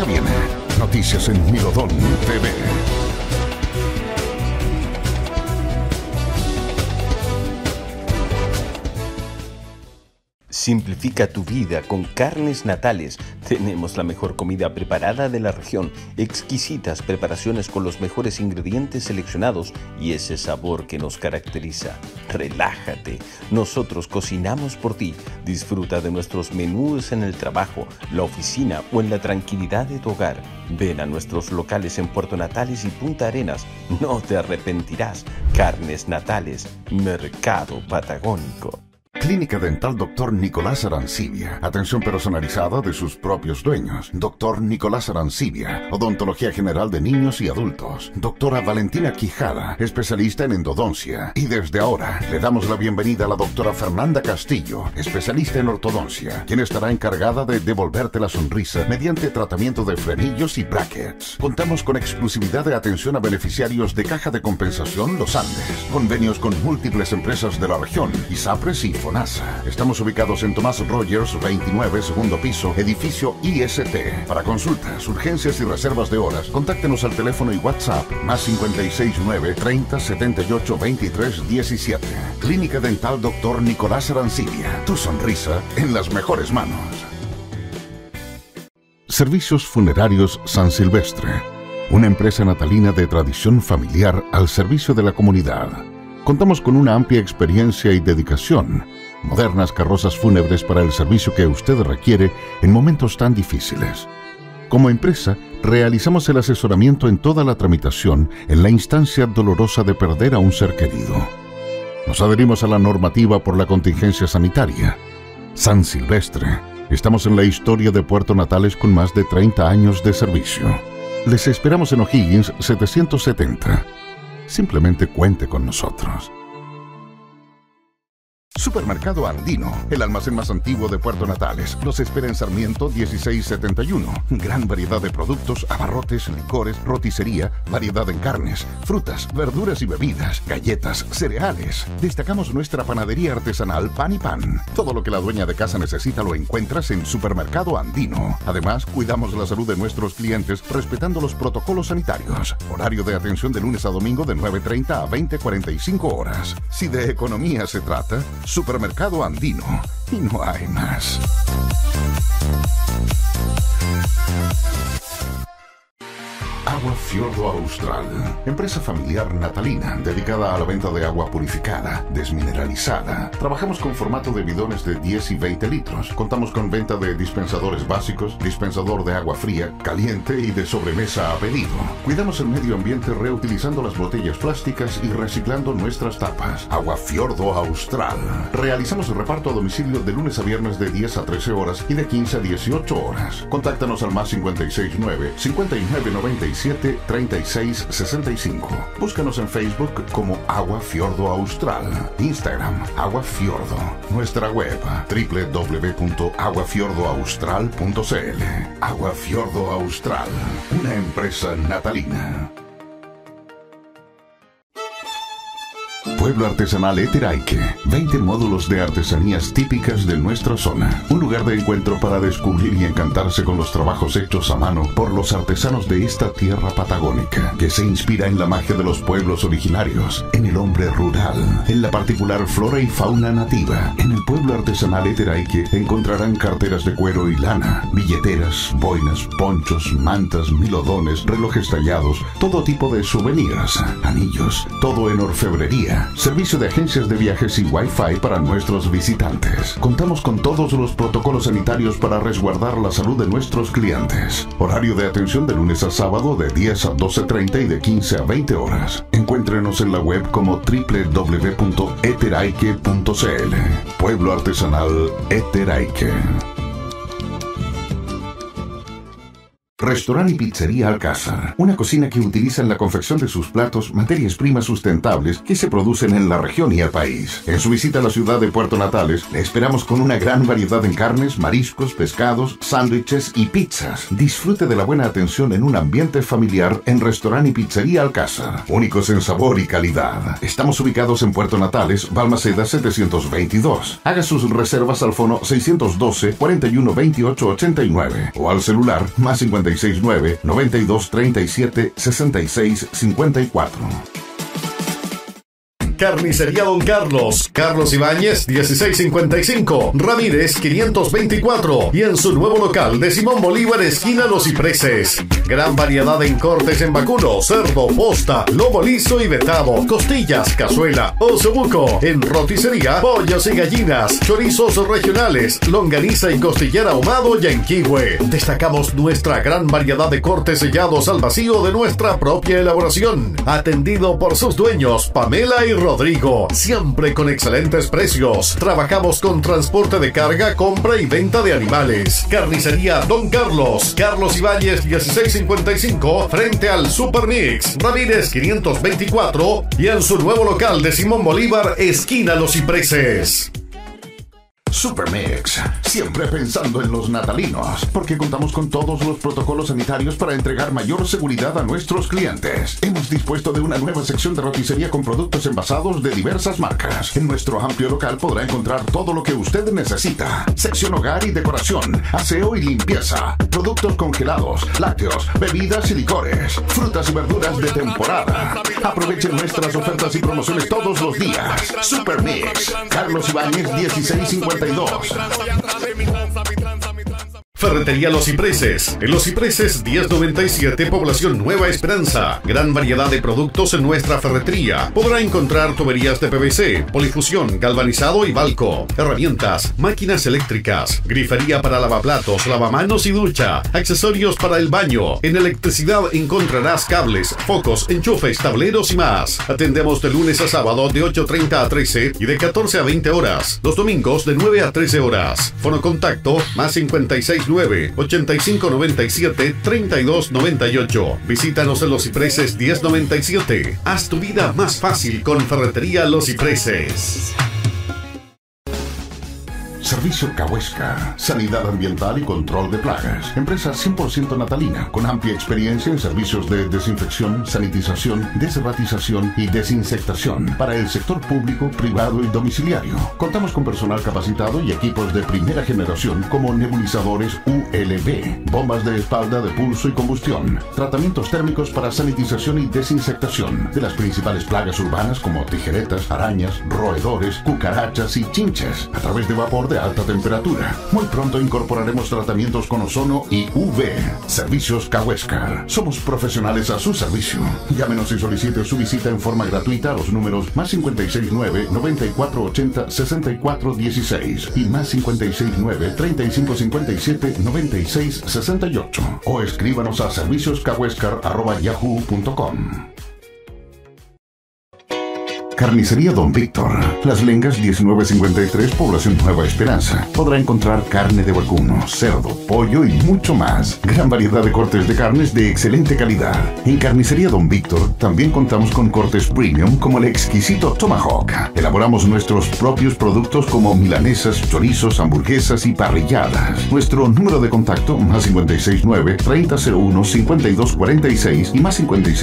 Ya viene Noticias en Milodón TV. Simplifica tu vida con Carnes Natales. Tenemos la mejor comida preparada de la región, exquisitas preparaciones con los mejores ingredientes seleccionados y ese sabor que nos caracteriza. Relájate, nosotros cocinamos por ti. Disfruta de nuestros menús en el trabajo, la oficina o en la tranquilidad de tu hogar. Ven a nuestros locales en Puerto Natales y Punta Arenas. No te arrepentirás. Carnes Natales, Mercado Patagónico. Clínica Dental Dr. Nicolás Arancibia. Atención personalizada de sus propios dueños. Dr. Nicolás Arancibia. Odontología general de niños y adultos. Doctora Valentina Quijada, especialista en endodoncia. Y desde ahora le damos la bienvenida a la doctora Fernanda Castillo, especialista en ortodoncia, quien estará encargada de devolverte la sonrisa mediante tratamiento de frenillos y brackets. Contamos con exclusividad de atención a beneficiarios de Caja de Compensación Los Andes. Convenios con múltiples empresas de la región, ISAPRES y FONASA. Estamos ubicados en Tomás Rogers 29, segundo piso, edificio IST. Para consultas, urgencias y reservas de horas, contáctenos al teléfono y WhatsApp más 569 30 78 23 17. Clínica Dental Dr. Nicolás Arancibia. Tu sonrisa en las mejores manos. Servicios Funerarios San Silvestre. Una empresa natalina de tradición familiar al servicio de la comunidad. Contamos con una amplia experiencia y dedicación, modernas carrozas fúnebres para el servicio que usted requiere en momentos tan difíciles. Como empresa, realizamos el asesoramiento en toda la tramitación en la instancia dolorosa de perder a un ser querido. Nos adherimos a la normativa por la contingencia sanitaria. San Silvestre. Estamos en la historia de Puerto Natales con más de 30 años de servicio. Les esperamos en O'Higgins 770. Simplemente cuente con nosotros. Supermercado Andino, el almacén más antiguo de Puerto Natales. Los espera en Sarmiento 1671. Gran variedad de productos, abarrotes, licores, roticería, variedad en carnes, frutas, verduras y bebidas, galletas, cereales. Destacamos nuestra panadería artesanal Pan y Pan. Todo lo que la dueña de casa necesita lo encuentras en Supermercado Andino. Además, cuidamos la salud de nuestros clientes respetando los protocolos sanitarios. Horario de atención de lunes a domingo de 9:30 a 20:45 horas. Si de economía se trata, Supermercado Andino, y no hay más. Agua Fiordo Austral, empresa familiar natalina dedicada a la venta de agua purificada, desmineralizada. Trabajamos con formato de bidones de 10 y 20 litros. Contamos con venta de dispensadores básicos, dispensador de agua fría, caliente y de sobremesa a pedido. Cuidamos el medio ambiente reutilizando las botellas plásticas y reciclando nuestras tapas. Agua Fiordo Austral. Realizamos el reparto a domicilio de lunes a viernes de 10 a 13 horas y de 15 a 18 horas. Contáctanos al más 569 5997 3665. Búscanos en Facebook como Agua Fiordo Austral. Instagram, Agua Fiordo. Nuestra web, www.aguafiordoaustral.cl. Agua Fiordo Austral, una empresa natalina. Pueblo Artesanal Eteraique. 20 módulos de artesanías típicas de nuestra zona. Un lugar de encuentro para descubrir y encantarse con los trabajos hechos a mano por los artesanos de esta tierra patagónica, que se inspira en la magia de los pueblos originarios, en el hombre rural, en la particular flora y fauna nativa. En el Pueblo Artesanal Eteraique encontrarán carteras de cuero y lana, billeteras, boinas, ponchos, mantas, milodones, relojes tallados, todo tipo de souvenirs, anillos, todo en orfebrería. Servicio de agencias de viajes y Wi-Fi para nuestros visitantes. Contamos con todos los protocolos sanitarios para resguardar la salud de nuestros clientes. Horario de atención de lunes a sábado de 10 a 12:30 y de 15 a 20 horas. Encuéntrenos en la web como www.eteraique.cl. Pueblo Artesanal Eteraique. Restaurante y Pizzería Alcázar. Una cocina que utiliza en la confección de sus platos materias primas sustentables que se producen en la región y el país. En su visita a la ciudad de Puerto Natales, le esperamos con una gran variedad en carnes, mariscos, pescados, sándwiches y pizzas. Disfrute de la buena atención en un ambiente familiar en Restaurante y Pizzería Alcázar. Únicos en sabor y calidad. Estamos ubicados en Puerto Natales, Balmaceda 722. Haga sus reservas al fono 612 41 28 89 o al celular más 50 5669-9237-6654. Carnicería Don Carlos, Carlos Ibáñez 1655, Ramírez 524 y en su nuevo local de Simón Bolívar, esquina Los Cipreses. Gran variedad en cortes en vacuno, cerdo, posta, lomo liso y vetado, costillas, cazuela, osobuco, en roticería, pollos y gallinas, chorizos regionales, longaniza y costillar ahumado y en quihue. Destacamos nuestra gran variedad de cortes sellados al vacío de nuestra propia elaboración, atendido por sus dueños Pamela y Rodrigo, siempre con excelentes precios. Trabajamos con transporte de carga, compra y venta de animales. Carnicería Don Carlos, Carlos Ibáñez 1655, frente al Supermix, Ramírez 524 y en su nuevo local de Simón Bolívar, esquina Los Cipreses. Supermix, siempre pensando en los natalinos, porque contamos con todos los protocolos sanitarios para entregar mayor seguridad a nuestros clientes. Hemos dispuesto de una nueva sección de roticería con productos envasados de diversas marcas. En nuestro amplio local podrá encontrar todo lo que usted necesita. Sección hogar y decoración, aseo y limpieza, productos congelados, lácteos, bebidas y licores, frutas y verduras de temporada. Aprovechen nuestras ofertas y promociones todos los días. Supermix, Carlos Ibáñez 1652. Ferretería Los Cipreses. En Los Cipreses 1097, Población Nueva Esperanza. Gran variedad de productos en nuestra ferretería. Podrá encontrar tuberías de PVC, polifusión, galvanizado y balco, herramientas, máquinas eléctricas, grifería para lavaplatos, lavamanos y ducha, accesorios para el baño. En electricidad encontrarás cables, focos, enchufes, tableros y más. Atendemos de lunes a sábado de 8:30 a 13 y de 14 a 20 horas. Los domingos de 9 a 13 horas. Fonocontacto más 569-8597-3298. Visítanos en Los Cipreses 1097. Haz tu vida más fácil con Ferretería Los Cipreses. Servicio Cahuéscar, sanidad ambiental y control de plagas. Empresa 100% natalina, con amplia experiencia en servicios de desinfección, sanitización, desratización y desinsectación para el sector público, privado y domiciliario. Contamos con personal capacitado y equipos de primera generación como nebulizadores ULB, bombas de espalda de pulso y combustión, tratamientos térmicos para sanitización y desinsectación de las principales plagas urbanas como tijeretas, arañas, roedores, cucarachas y chinches, a través de vapor de alta temperatura. Muy pronto incorporaremos tratamientos con ozono y UV. Servicios Cahuéscar. Somos profesionales a su servicio. Llámenos y solicite su visita en forma gratuita a los números más 569-9480-6416 y más 569-3557-9668 o escríbanos a servicioscahuéscar@yahoo.com. Carnicería Don Víctor, Las Lengas 1953, Población Nueva Esperanza. Podrá encontrar carne de vacuno, cerdo, pollo y mucho más. Gran variedad de cortes de carnes de excelente calidad. En Carnicería Don Víctor también contamos con cortes premium como el exquisito Tomahawk. Elaboramos nuestros propios productos como milanesas, chorizos, hamburguesas y parrilladas. Nuestro número de contacto más 569-3001-5246 y más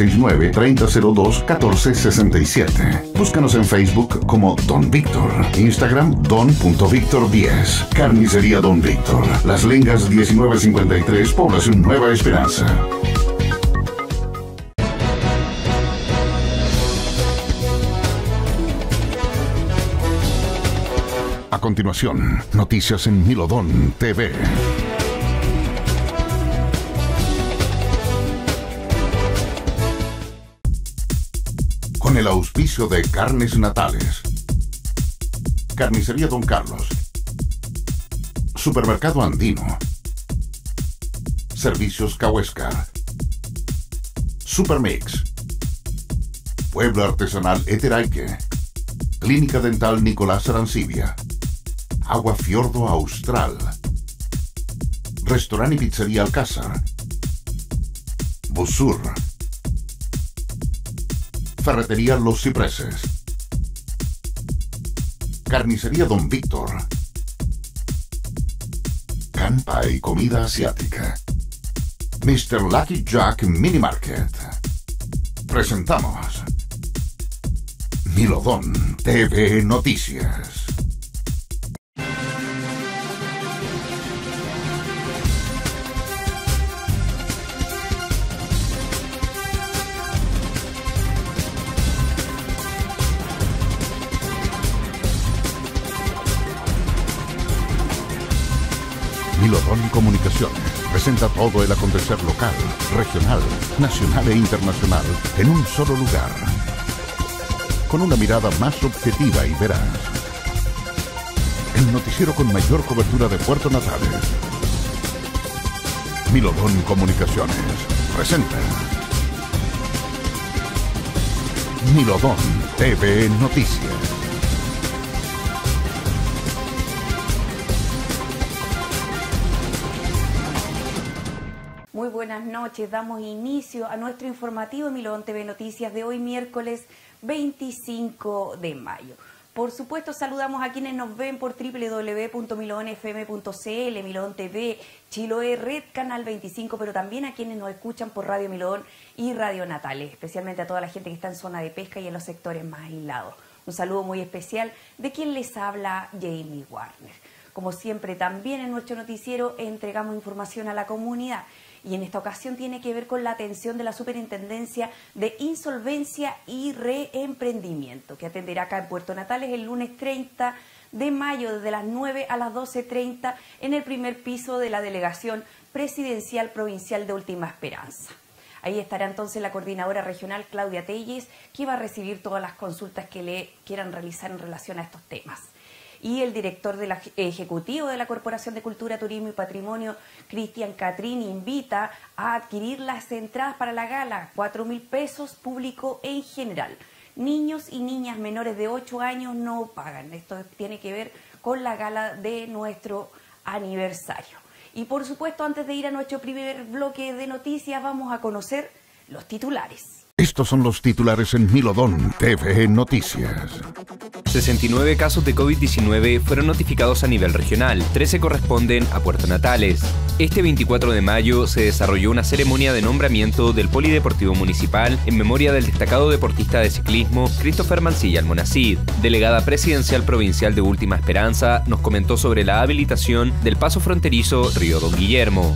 569-3002-1467. Búscanos en Facebook como Don Víctor, Instagram Don.Víctor10. Carnicería Don Víctor, Las Lengas 1953, Población Nueva Esperanza. A continuación, noticias en Milodón TV. Con el auspicio de Carnes Natales, Carnicería Don Carlos, Supermercado Andino, Servicios Cahuéscar, Supermix, Pueblo Artesanal Eteraique, Clínica Dental Nicolás Arancibia, Agua Fiordo Austral, Restaurante y Pizzería Alcázar, Busur, Ferretería Los Cipreses, Carnicería Don Víctor, Campa y Comida Asiática, Mr. Lucky Jack Mini Market. Presentamos Milodón TV Noticias. Milodón Comunicaciones presenta todo el acontecer local, regional, nacional e internacional en un solo lugar, con una mirada más objetiva y veraz. El noticiero con mayor cobertura de Puerto Natales. Milodón Comunicaciones presenta Milodón TV Noticias. Muy buenas noches, damos inicio a nuestro informativo Milodón TV Noticias de hoy miércoles 25 de mayo. Por supuesto saludamos a quienes nos ven por www.milodonfm.cl, Milodón TV, Chiloé Red, Canal 25, pero también a quienes nos escuchan por Radio Milodón y Radio Natales, especialmente a toda la gente que está en zona de pesca y en los sectores más aislados. Un saludo muy especial de quien les habla, Jamie Warner. Como siempre, también en nuestro noticiero entregamos información a la comunidad. Y en esta ocasión tiene que ver con la atención de la Superintendencia de Insolvencia y Reemprendimiento, que atenderá acá en Puerto Natales el lunes 30 de mayo desde las 9 a las 12:30 en el primer piso de la Delegación Presidencial Provincial de Última Esperanza. Ahí estará entonces la coordinadora regional Claudia Telles, que va a recibir todas las consultas que le quieran realizar en relación a estos temas. Y el director ejecutivo de la Corporación de Cultura, Turismo y Patrimonio, Cristian Catrín, invita a adquirir las entradas para la gala, 4.000 pesos, público en general. Niños y niñas menores de 8 años no pagan. Esto tiene que ver con la gala de nuestro aniversario. Y por supuesto, antes de ir a nuestro primer bloque de noticias, vamos a conocer los titulares. Estos son los titulares en Milodón TV Noticias. 69 casos de COVID-19 fueron notificados a nivel regional, 13 corresponden a Puerto Natales. Este 24 de mayo se desarrolló una ceremonia de nombramiento del Polideportivo Municipal en memoria del destacado deportista de ciclismo Christopher Mancilla Almonacid. Delegada Presidencial Provincial de Última Esperanza nos comentó sobre la habilitación del paso fronterizo Río Don Guillermo.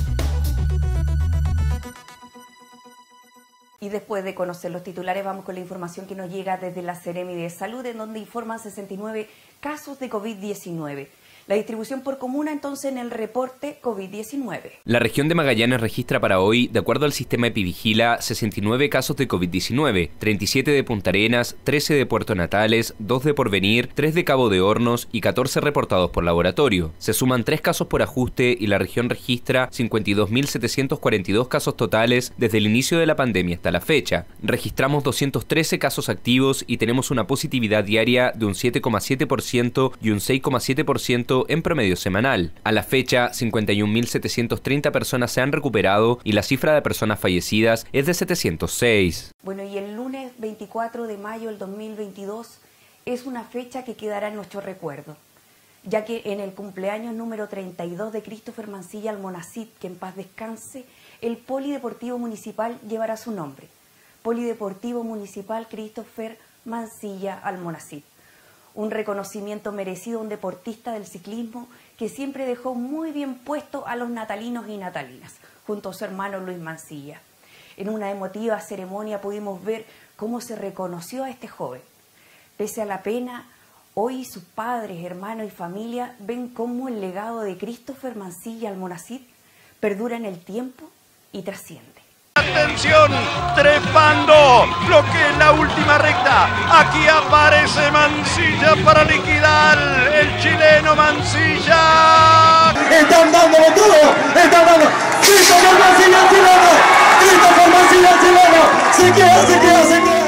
Y después de conocer los titulares, vamos con la información que nos llega desde la Seremi de Salud, en donde informan 69 casos de COVID-19. La distribución por comuna, entonces, en el reporte COVID-19. La región de Magallanes registra para hoy, de acuerdo al sistema Epivigila, 69 casos de COVID-19, 37 de Punta Arenas, 13 de Puerto Natales, 2 de Porvenir, 3 de Cabo de Hornos y 14 reportados por laboratorio. Se suman 3 casos por ajuste y la región registra 52.742 casos totales desde el inicio de la pandemia hasta la fecha. Registramos 213 casos activos y tenemos una positividad diaria de un 7,7% y un 6,7% en promedio semanal. A la fecha, 51.730 personas se han recuperado y la cifra de personas fallecidas es de 706. Bueno, y el lunes 24 de mayo del 2022 es una fecha que quedará en nuestro recuerdo, ya que en el cumpleaños número 32 de Christopher Mancilla Almonacid, que en paz descanse, el Polideportivo Municipal llevará su nombre. Polideportivo Municipal Christopher Mancilla Almonacid. Un reconocimiento merecido a un deportista del ciclismo que siempre dejó muy bien puesto a los natalinos y natalinas, junto a su hermano Luis Mancilla. En una emotiva ceremonia pudimos ver cómo se reconoció a este joven. Pese a la pena, hoy sus padres, hermanos y familia ven cómo el legado de Christopher Mancilla Almonacid perdura en el tiempo y trasciende. Atención, trepando lo que es la última recta. Aquí aparece Mancilla para liquidar el chileno Mancilla. Están dándolo todo, están dando. Christopher Mancilla chileno, Christopher Mancilla chileno. Se queda, se queda, se queda.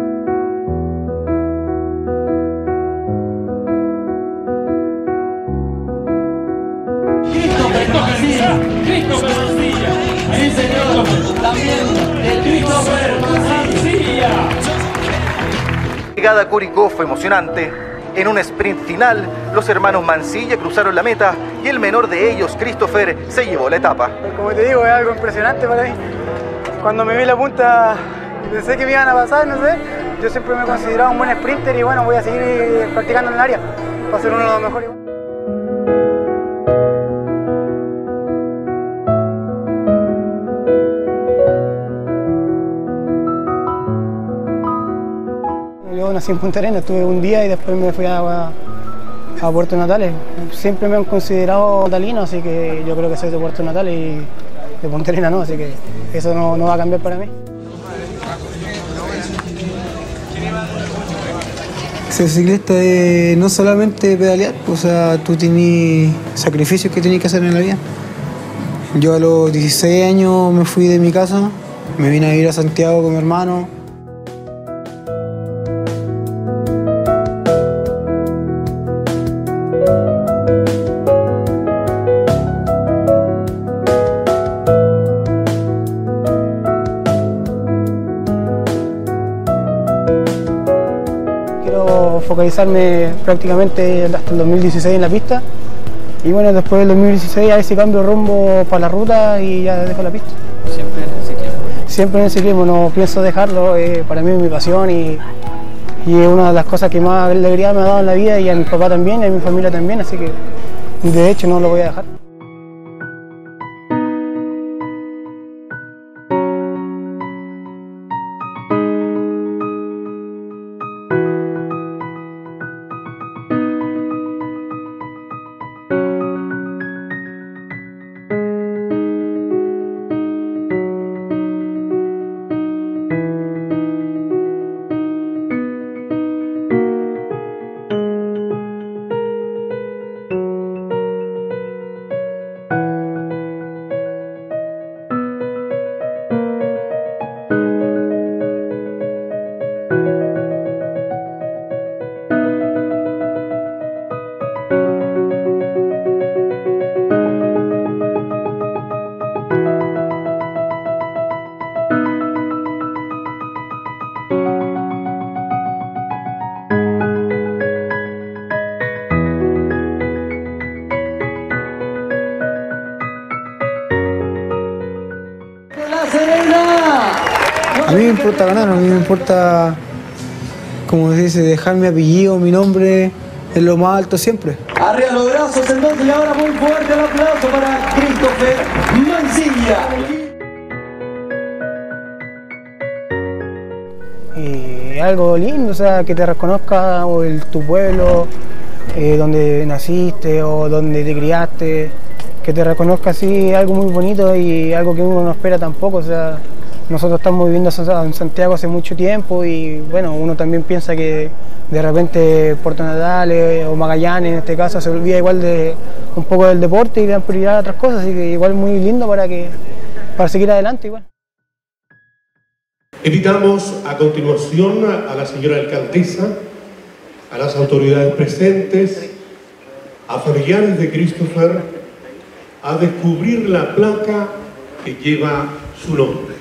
Christopher Mancilla, Christopher Mancilla. Sí, señor, también el Christopher Mancilla. La llegada a Curicó fue emocionante. En un sprint final, los hermanos Mancilla cruzaron la meta y el menor de ellos, Christopher, se llevó la etapa. Como te digo, es algo impresionante para mí. Cuando me vi la punta, pensé que me iban a pasar, no sé. Yo siempre me he considerado un buen sprinter y bueno, voy a seguir practicando en el área para ser uno de los mejores. Yo nací en Punta Arenas, estuve un día y después me fui a a Puerto Natales. Siempre me han considerado natalino, así que yo creo que soy de Puerto Natales y de Punta Arenas no, así que eso no va a cambiar para mí. Ser ciclista es no solamente pedalear, o sea, tú tienes sacrificios que tienes que hacer en la vida. Yo a los 16 años me fui de mi casa, me vine a vivir a Santiago con mi hermano. Quiero focalizarme prácticamente hasta el 2016 en la pista y bueno, después del 2016 a ver si cambio rumbo para la ruta y ya dejo la pista. ¿Siempre en el ciclismo? Siempre en el ciclismo, no pienso dejarlo, para mí es mi pasión y es una de las cosas que más alegría me ha dado en la vida y a mi papá también y a mi familia también, así que de hecho no lo voy a dejar. A mí me importa ganar, a mí me importa, como se dice, dejar mi apellido, mi nombre en lo más alto siempre. Arriba los brazos entonces y ahora muy fuerte el aplauso para Christopher Mancilla. Y algo lindo, o sea, que te reconozca tu pueblo, donde naciste o donde te criaste, que te reconozca así, algo muy bonito y algo que uno no espera tampoco, o sea, nosotros estamos viviendo en Santiago hace mucho tiempo y bueno, uno también piensa que de repente Puerto Natales o Magallanes en este caso se olvida igual de un poco del deporte y le dan prioridad a otras cosas, así que igual muy lindo para seguir adelante igual. Invitamos a continuación a la señora alcaldesa, a las autoridades presentes, a familiares de Christopher, a descubrir la placa que lleva su nombre.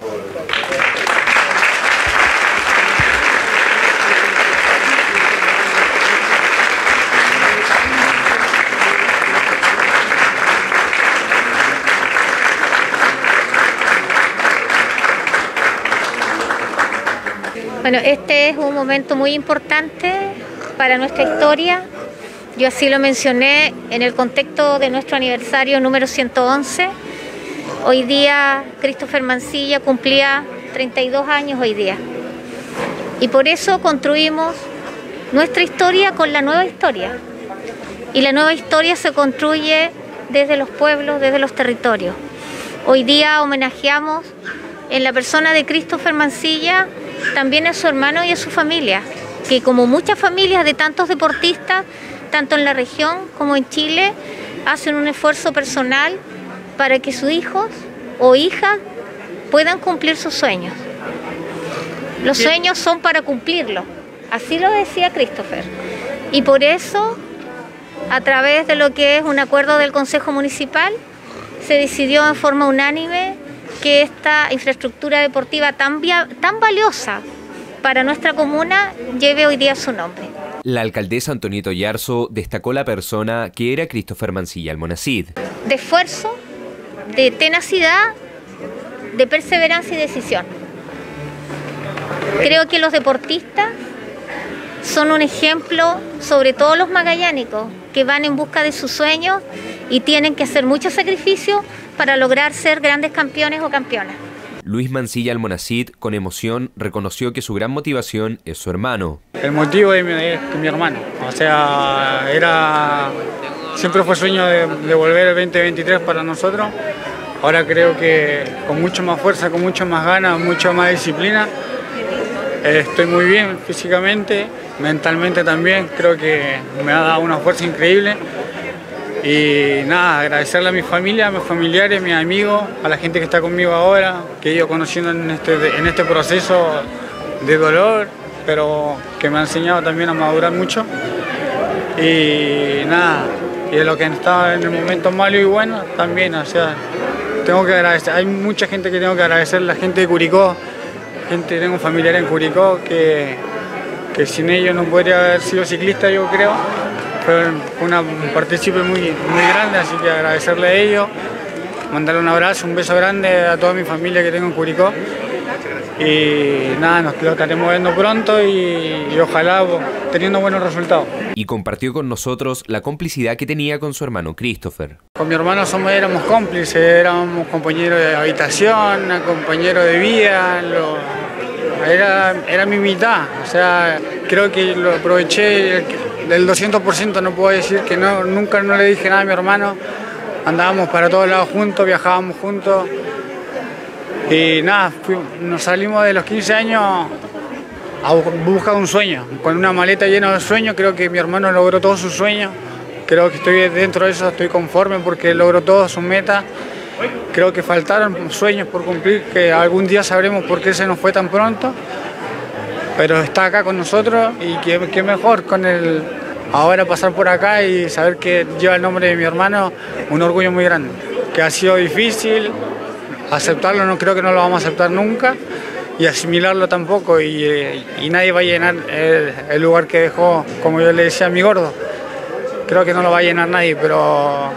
Bueno, este es un momento muy importante para nuestra historia. Yo así lo mencioné en el contexto de nuestro aniversario número 111. Hoy día Christopher Mancilla cumplía 32 años hoy día. Y por eso construimos nuestra historia con la nueva historia. Y la nueva historia se construye desde los pueblos, desde los territorios. Hoy día homenajeamos en la persona de Christopher Mancilla también a su hermano y a su familia, que como muchas familias de tantos deportistas, tanto en la región como en Chile, hacen un esfuerzo personal para que sus hijos o hijas puedan cumplir sus sueños. Los sueños son para cumplirlos, así lo decía Christopher. Y por eso, a través de lo que es un acuerdo del Consejo Municipal, se decidió en forma unánime que esta infraestructura deportiva tan valiosa para nuestra comuna lleve hoy día su nombre. La alcaldesa Antonieta Oyarzo destacó la persona que era Christopher Mancilla Almonacid. De esfuerzo, de tenacidad, de perseverancia y decisión. Creo que los deportistas son un ejemplo, sobre todo los magallánicos, que van en busca de sus sueños y tienen que hacer muchos sacrificios para lograr ser grandes campeones o campeonas. Luis Mancilla Almonacid, con emoción, reconoció que su gran motivación es su hermano. El motivo es mi hermano, o sea, siempre fue sueño de volver el 2023 para nosotros. Ahora creo que con mucho más fuerza, con mucho más ganas, mucho más disciplina. Estoy muy bien físicamente, mentalmente también, creo que me ha dado una fuerza increíble. Y nada, agradecerle a mi familia, a mis familiares, a mis amigos, a la gente que está conmigo ahora, que he ido conociendo en este proceso de dolor, pero que me ha enseñado también a madurar mucho. Y nada, y de lo que estaba en el momento malo y bueno también, o sea, tengo que agradecer, hay mucha gente que tengo que agradecer, la gente de Curicó, tengo familiares en Curicó que sin ellos no podría haber sido ciclista, yo creo. Fue un partícipe muy grande, así que agradecerle a ellos, mandarle un abrazo, un beso grande a toda mi familia que tengo en Curicó. Y nada, nos lo estaremos viendo pronto y ojalá teniendo buenos resultados. Y compartió con nosotros la complicidad que tenía con su hermano Christopher. Con mi hermano éramos cómplices, éramos compañeros de habitación, compañeros de vida, era mi mitad, o sea, creo que lo aproveché del 200%, no puedo decir que nunca no le dije nada a mi hermano, andábamos para todos lados juntos, viajábamos juntos y nada, nos salimos de los 15 años a buscar un sueño, con una maleta llena de sueños. Creo que mi hermano logró todos sus sueños, creo que estoy dentro de eso, estoy conforme porque logró todas sus metas. Creo que faltaron sueños por cumplir, que algún día sabremos por qué se nos fue tan pronto, pero está acá con nosotros y qué mejor con él ahora pasar por acá y saber que lleva el nombre de mi hermano, un orgullo muy grande, que ha sido difícil aceptarlo, no creo que no lo vamos a aceptar nunca y asimilarlo tampoco y nadie va a llenar el lugar que dejó, como yo le decía a mi gordo, creo que no lo va a llenar nadie, pero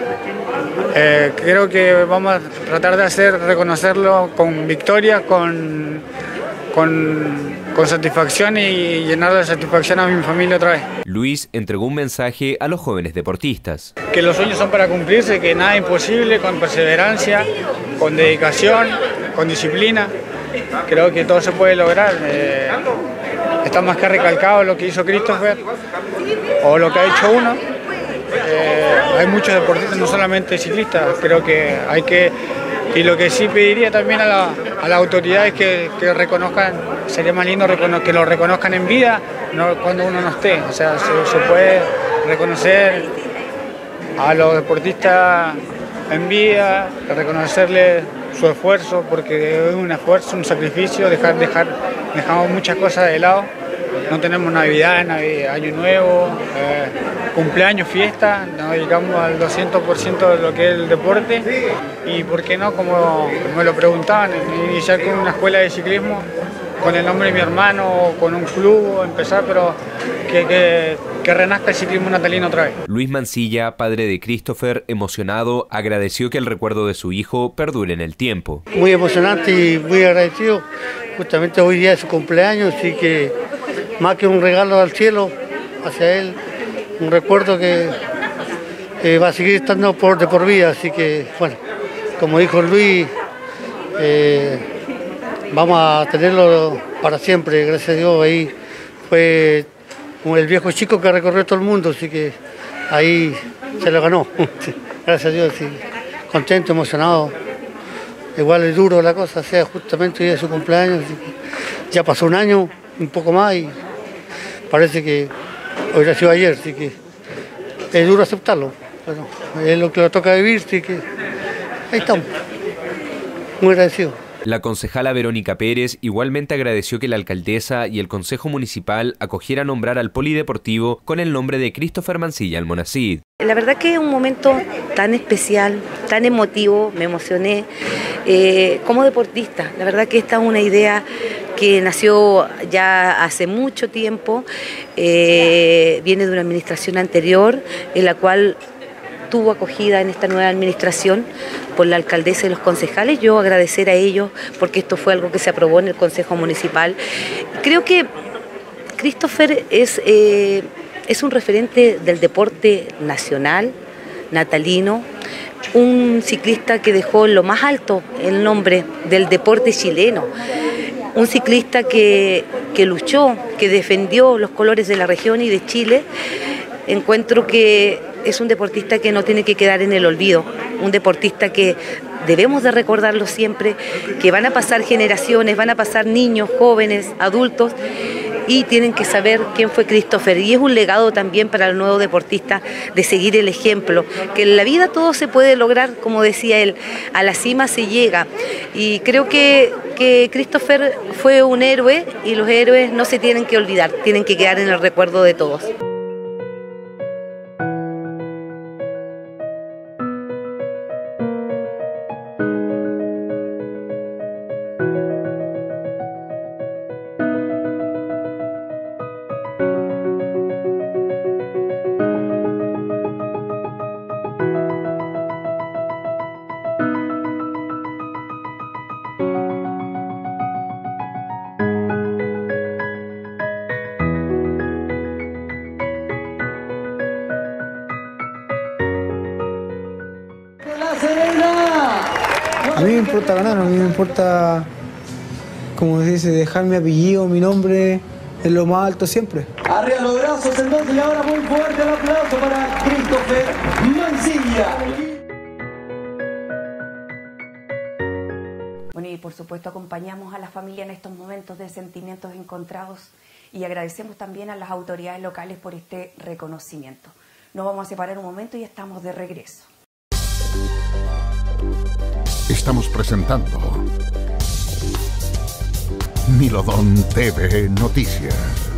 creo que vamos a tratar de reconocerlo con victoria, con satisfacción y llenar de satisfacción a mi familia otra vez. Luis entregó un mensaje a los jóvenes deportistas. Que los sueños son para cumplirse, que nada es imposible, con perseverancia, con dedicación, con disciplina. Creo que todo se puede lograr. Está más que recalcado lo que hizo Christopher o lo que ha hecho uno. Hay muchos deportistas, no solamente ciclistas, creo que hay que, y lo que sí pediría también a las autoridades que reconozcan, sería más lindo que lo reconozcan en vida, no cuando uno no esté, o sea, se puede reconocer a los deportistas en vida, reconocerles su esfuerzo, porque es un esfuerzo, un sacrificio, dejamos muchas cosas de lado. No tenemos Navidad, Año Nuevo, cumpleaños, fiesta, nos dedicamos al 200% de lo que es el deporte y por qué no, como me lo preguntaban, iniciar con una escuela de ciclismo con el nombre de mi hermano o con un club o empezar, pero que renazca el ciclismo natalino otra vez. Luis Mancilla, padre de Christopher, emocionado, agradeció que el recuerdo de su hijo perdure en el tiempo. Muy emocionante y muy agradecido, justamente hoy día es su cumpleaños, así que más que un regalo al cielo hacia él, un recuerdo que va a seguir estando de por vida, así que bueno, como dijo Luis, vamos a tenerlo para siempre, gracias a Dios. Ahí fue como el viejo chico que recorrió todo el mundo, así que ahí se lo ganó, gracias a Dios, sí. Contento, emocionado, igual es duro la cosa, sea justamente hoy de su cumpleaños, así que ya pasó un año, un poco más y parece que hubiera sido ayer, así que es duro aceptarlo, pero es lo que le toca vivir, así que ahí estamos, muy agradecido. La concejala Verónica Pérez igualmente agradeció que la alcaldesa y el Consejo Municipal acogiera nombrar al polideportivo con el nombre de Christopher Mancilla Almonacid. La verdad que es un momento tan especial, tan emotivo, me emocioné como deportista. La verdad que esta es una idea que nació ya hace mucho tiempo, viene de una administración anterior en la cual tuvo acogida en esta nueva administración por la alcaldesa y los concejales. Yo agradecer a ellos porque esto fue algo que se aprobó en el Consejo Municipal. Creo que Christopher es un referente del deporte nacional, natalino, un ciclista que dejó en lo más alto el nombre del deporte chileno, un ciclista que luchó, que defendió los colores de la región y de Chile. Encuentro que es un deportista que no tiene que quedar en el olvido, un deportista que debemos de recordarlo siempre, que van a pasar generaciones, van a pasar niños, jóvenes, adultos, y tienen que saber quién fue Christopher. Y es un legado también para el nuevo deportista de seguir el ejemplo, que en la vida todo se puede lograr, como decía él, a la cima se llega. Y creo que Christopher fue un héroe, y los héroes no se tienen que olvidar, tienen que quedar en el recuerdo de todos. A mí me importa ganar, a mí me importa, como se dice, dejar mi apellido, mi nombre en lo más alto siempre. Arriba los brazos entonces, y ahora muy fuerte el aplauso para Christopher Mancilla. Bueno, y por supuesto acompañamos a la familia en estos momentos de sentimientos encontrados y agradecemos también a las autoridades locales por este reconocimiento. Nos vamos a separar un momento y estamos de regreso. Estamos presentando Milodón TV Noticias.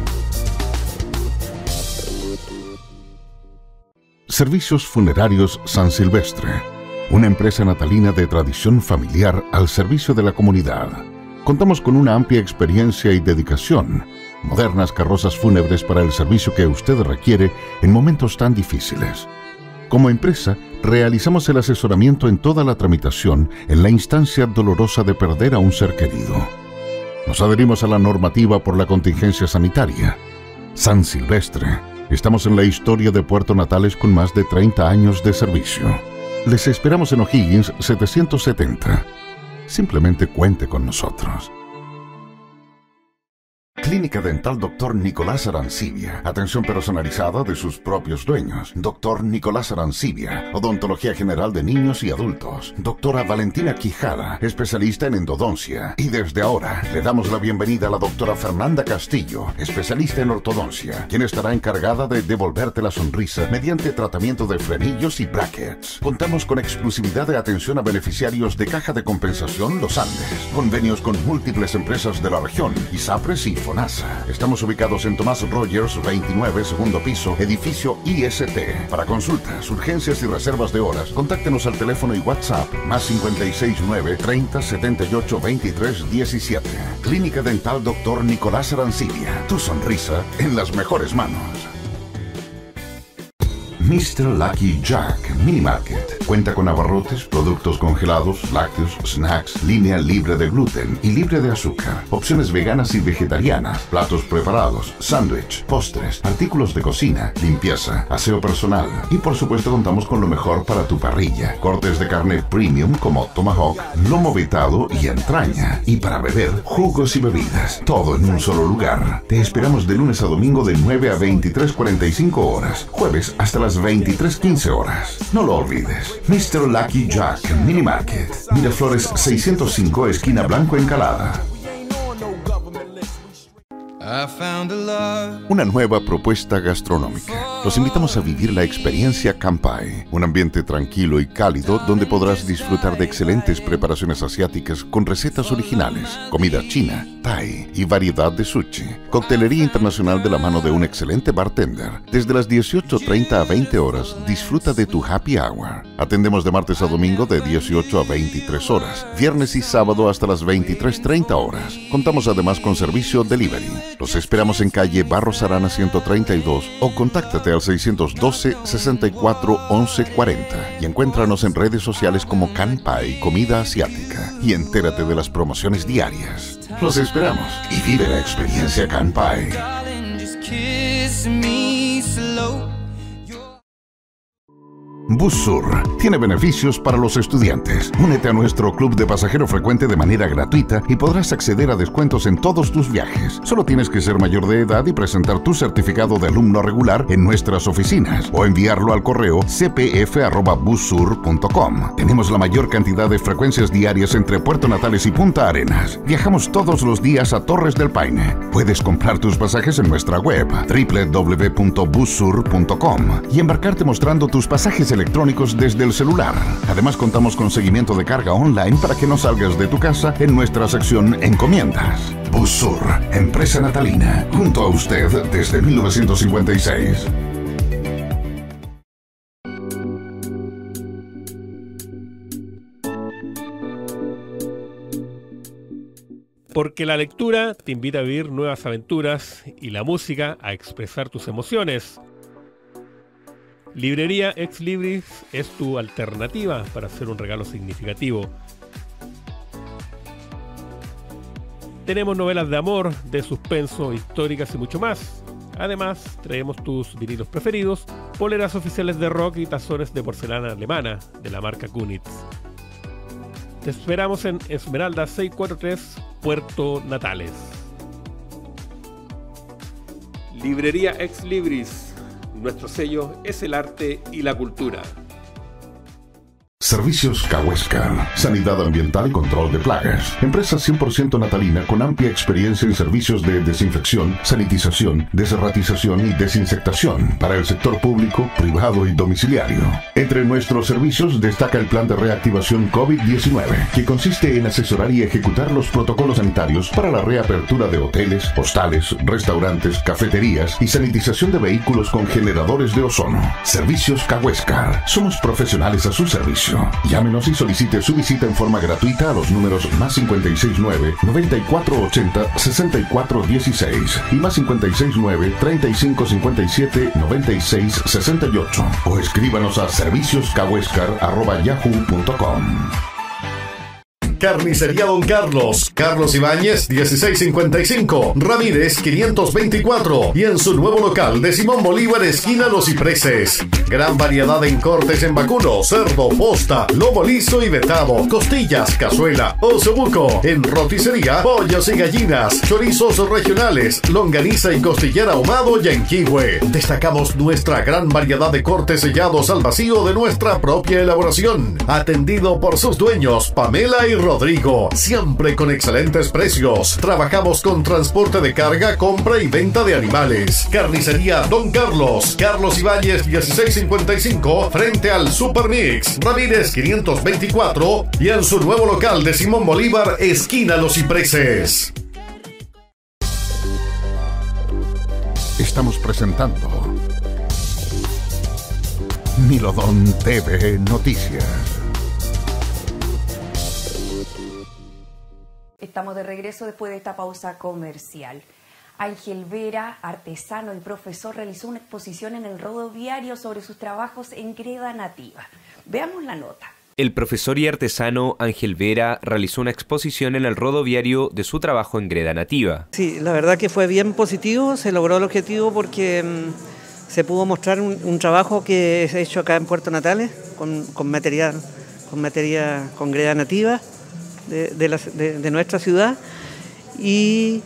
Servicios Funerarios San Silvestre, una empresa natalina de tradición familiar al servicio de la comunidad. Contamos con una amplia experiencia y dedicación, modernas carrozas fúnebres para el servicio que usted requiere en momentos tan difíciles. Como empresa, realizamos el asesoramiento en toda la tramitación en la instancia dolorosa de perder a un ser querido. Nos adherimos a la normativa por la contingencia sanitaria. San Silvestre. Estamos en la historia de Puerto Natales con más de 30 años de servicio. Les esperamos en O'Higgins 770. Simplemente cuente con nosotros. Clínica Dental Dr. Nicolás Arancibia. Atención personalizada de sus propios dueños. Dr. Nicolás Arancibia. Odontología general de niños y adultos. Doctora Valentina Quijada, especialista en endodoncia. Y desde ahora le damos la bienvenida a la doctora Fernanda Castillo, especialista en ortodoncia, quien estará encargada de devolverte la sonrisa mediante tratamiento de frenillos y brackets. Contamos con exclusividad de atención a beneficiarios de Caja de Compensación Los Andes. Convenios con múltiples empresas de la región, ISAPRES y FONASA. Estamos ubicados en Tomás Rogers 29, segundo piso, edificio IST. Para consultas, urgencias y reservas de horas, contáctenos al teléfono y WhatsApp más 569 30 78 23 17. Clínica Dental Dr. Nicolás Arancibia. Tu sonrisa en las mejores manos. Mr. Lucky Jack Mini Market cuenta con abarrotes, productos congelados, lácteos, snacks, línea libre de gluten y libre de azúcar, opciones veganas y vegetarianas, platos preparados, sándwich, postres, artículos de cocina, limpieza, aseo personal y por supuesto contamos con lo mejor para tu parrilla, cortes de carne premium como tomahawk, lomo vetado y entraña, y para beber, jugos y bebidas, todo en un solo lugar. Te esperamos de lunes a domingo de 9 a 23:45 horas, jueves hasta las 23:15 horas. No lo olvides. Mr. Lucky Jack Mini Market, Miraflores 605, esquina Blanco Encalada. Una nueva propuesta gastronómica. Los invitamos a vivir la experiencia Kanpai, un ambiente tranquilo y cálido donde podrás disfrutar de excelentes preparaciones asiáticas con recetas originales, comida china, thai y variedad de sushi. Coctelería internacional de la mano de un excelente bartender. Desde las 18:30 a 20 horas, disfruta de tu happy hour. Atendemos de martes a domingo de 18 a 23 horas, viernes y sábado hasta las 23:30 horas. Contamos además con servicio delivery. Los esperamos en calle Barros Arana 132 o contáctate al 612 64 11 40 y encuéntranos en redes sociales como Kanpai Comida Asiática y entérate de las promociones diarias. Los esperamos y vive la experiencia Kanpai. Bussur tiene beneficios para los estudiantes. Únete a nuestro club de pasajero frecuente de manera gratuita y podrás acceder a descuentos en todos tus viajes. Solo tienes que ser mayor de edad y presentar tu certificado de alumno regular en nuestras oficinas o enviarlo al correo cpf@bussur.com. Tenemos la mayor cantidad de frecuencias diarias entre Puerto Natales y Punta Arenas. Viajamos todos los días a Torres del Paine. Puedes comprar tus pasajes en nuestra web www.bussur.com y embarcarte mostrando tus pasajes electrónicos desde el celular. Además, contamos con seguimiento de carga online para que no salgas de tu casa en nuestra sección Encomiendas. Bussur, empresa natalina, junto a usted desde 1956. Porque la lectura te invita a vivir nuevas aventuras y la música a expresar tus emociones. Librería Ex Libris es tu alternativa para hacer un regalo significativo. Tenemos novelas de amor, de suspenso, históricas y mucho más. Además, traemos tus vinilos preferidos, poleras oficiales de rock y tazones de porcelana alemana de la marca Kunitz. Te esperamos en Esmeralda 643, Puerto Natales. Librería Ex Libris. Nuestro sello es el arte y la cultura. Servicios Cahuéscar, sanidad ambiental y control de plagas. Empresa 100% natalina con amplia experiencia en servicios de desinfección, sanitización, desratización y desinsectación para el sector público, privado y domiciliario. Entre nuestros servicios destaca el plan de reactivación COVID-19, que consiste en asesorar y ejecutar los protocolos sanitarios para la reapertura de hoteles, hostales, restaurantes, cafeterías y sanitización de vehículos con generadores de ozono. Servicios Cahuéscar. Somos profesionales a su servicio. Llámenos y solicite su visita en forma gratuita a los números más 569-9480-6416 y más 569-3557-9668 o escríbanos a servicioscahuéscar@yahoo.com. Carnicería Don Carlos, Carlos Ibáñez 1655, Ramírez 524 y en su nuevo local de Simón Bolívar esquina Los Cipreses. Gran variedad en cortes en vacuno, cerdo, posta, lomo liso y vetado, costillas, cazuela, osobuco, en roticería, pollos y gallinas, chorizos regionales, longaniza y costillar ahumado y enquihue. Destacamos nuestra gran variedad de cortes sellados al vacío de nuestra propia elaboración, atendido por sus dueños Pamela y Rodrigo, siempre con excelentes precios. Trabajamos con transporte de carga, compra y venta de animales. Carnicería Don Carlos, Carlos Ibáñez 1655, frente al Supermix, Ramírez 524 y en su nuevo local de Simón Bolívar, esquina Los Cipreses. Estamos presentando Milodón TV Noticias. Estamos de regreso después de esta pausa comercial. Ángel Vera, artesano y profesor, realizó una exposición en el rodoviario sobre sus trabajos en greda nativa. Veamos la nota. El profesor y artesano Ángel Vera realizó una exposición en el rodoviario de su trabajo en greda nativa. Sí, la verdad que fue bien positivo, se logró el objetivo porque se pudo mostrar un trabajo que es hecho acá en Puerto Natales con materia con greda nativa de nuestra ciudad y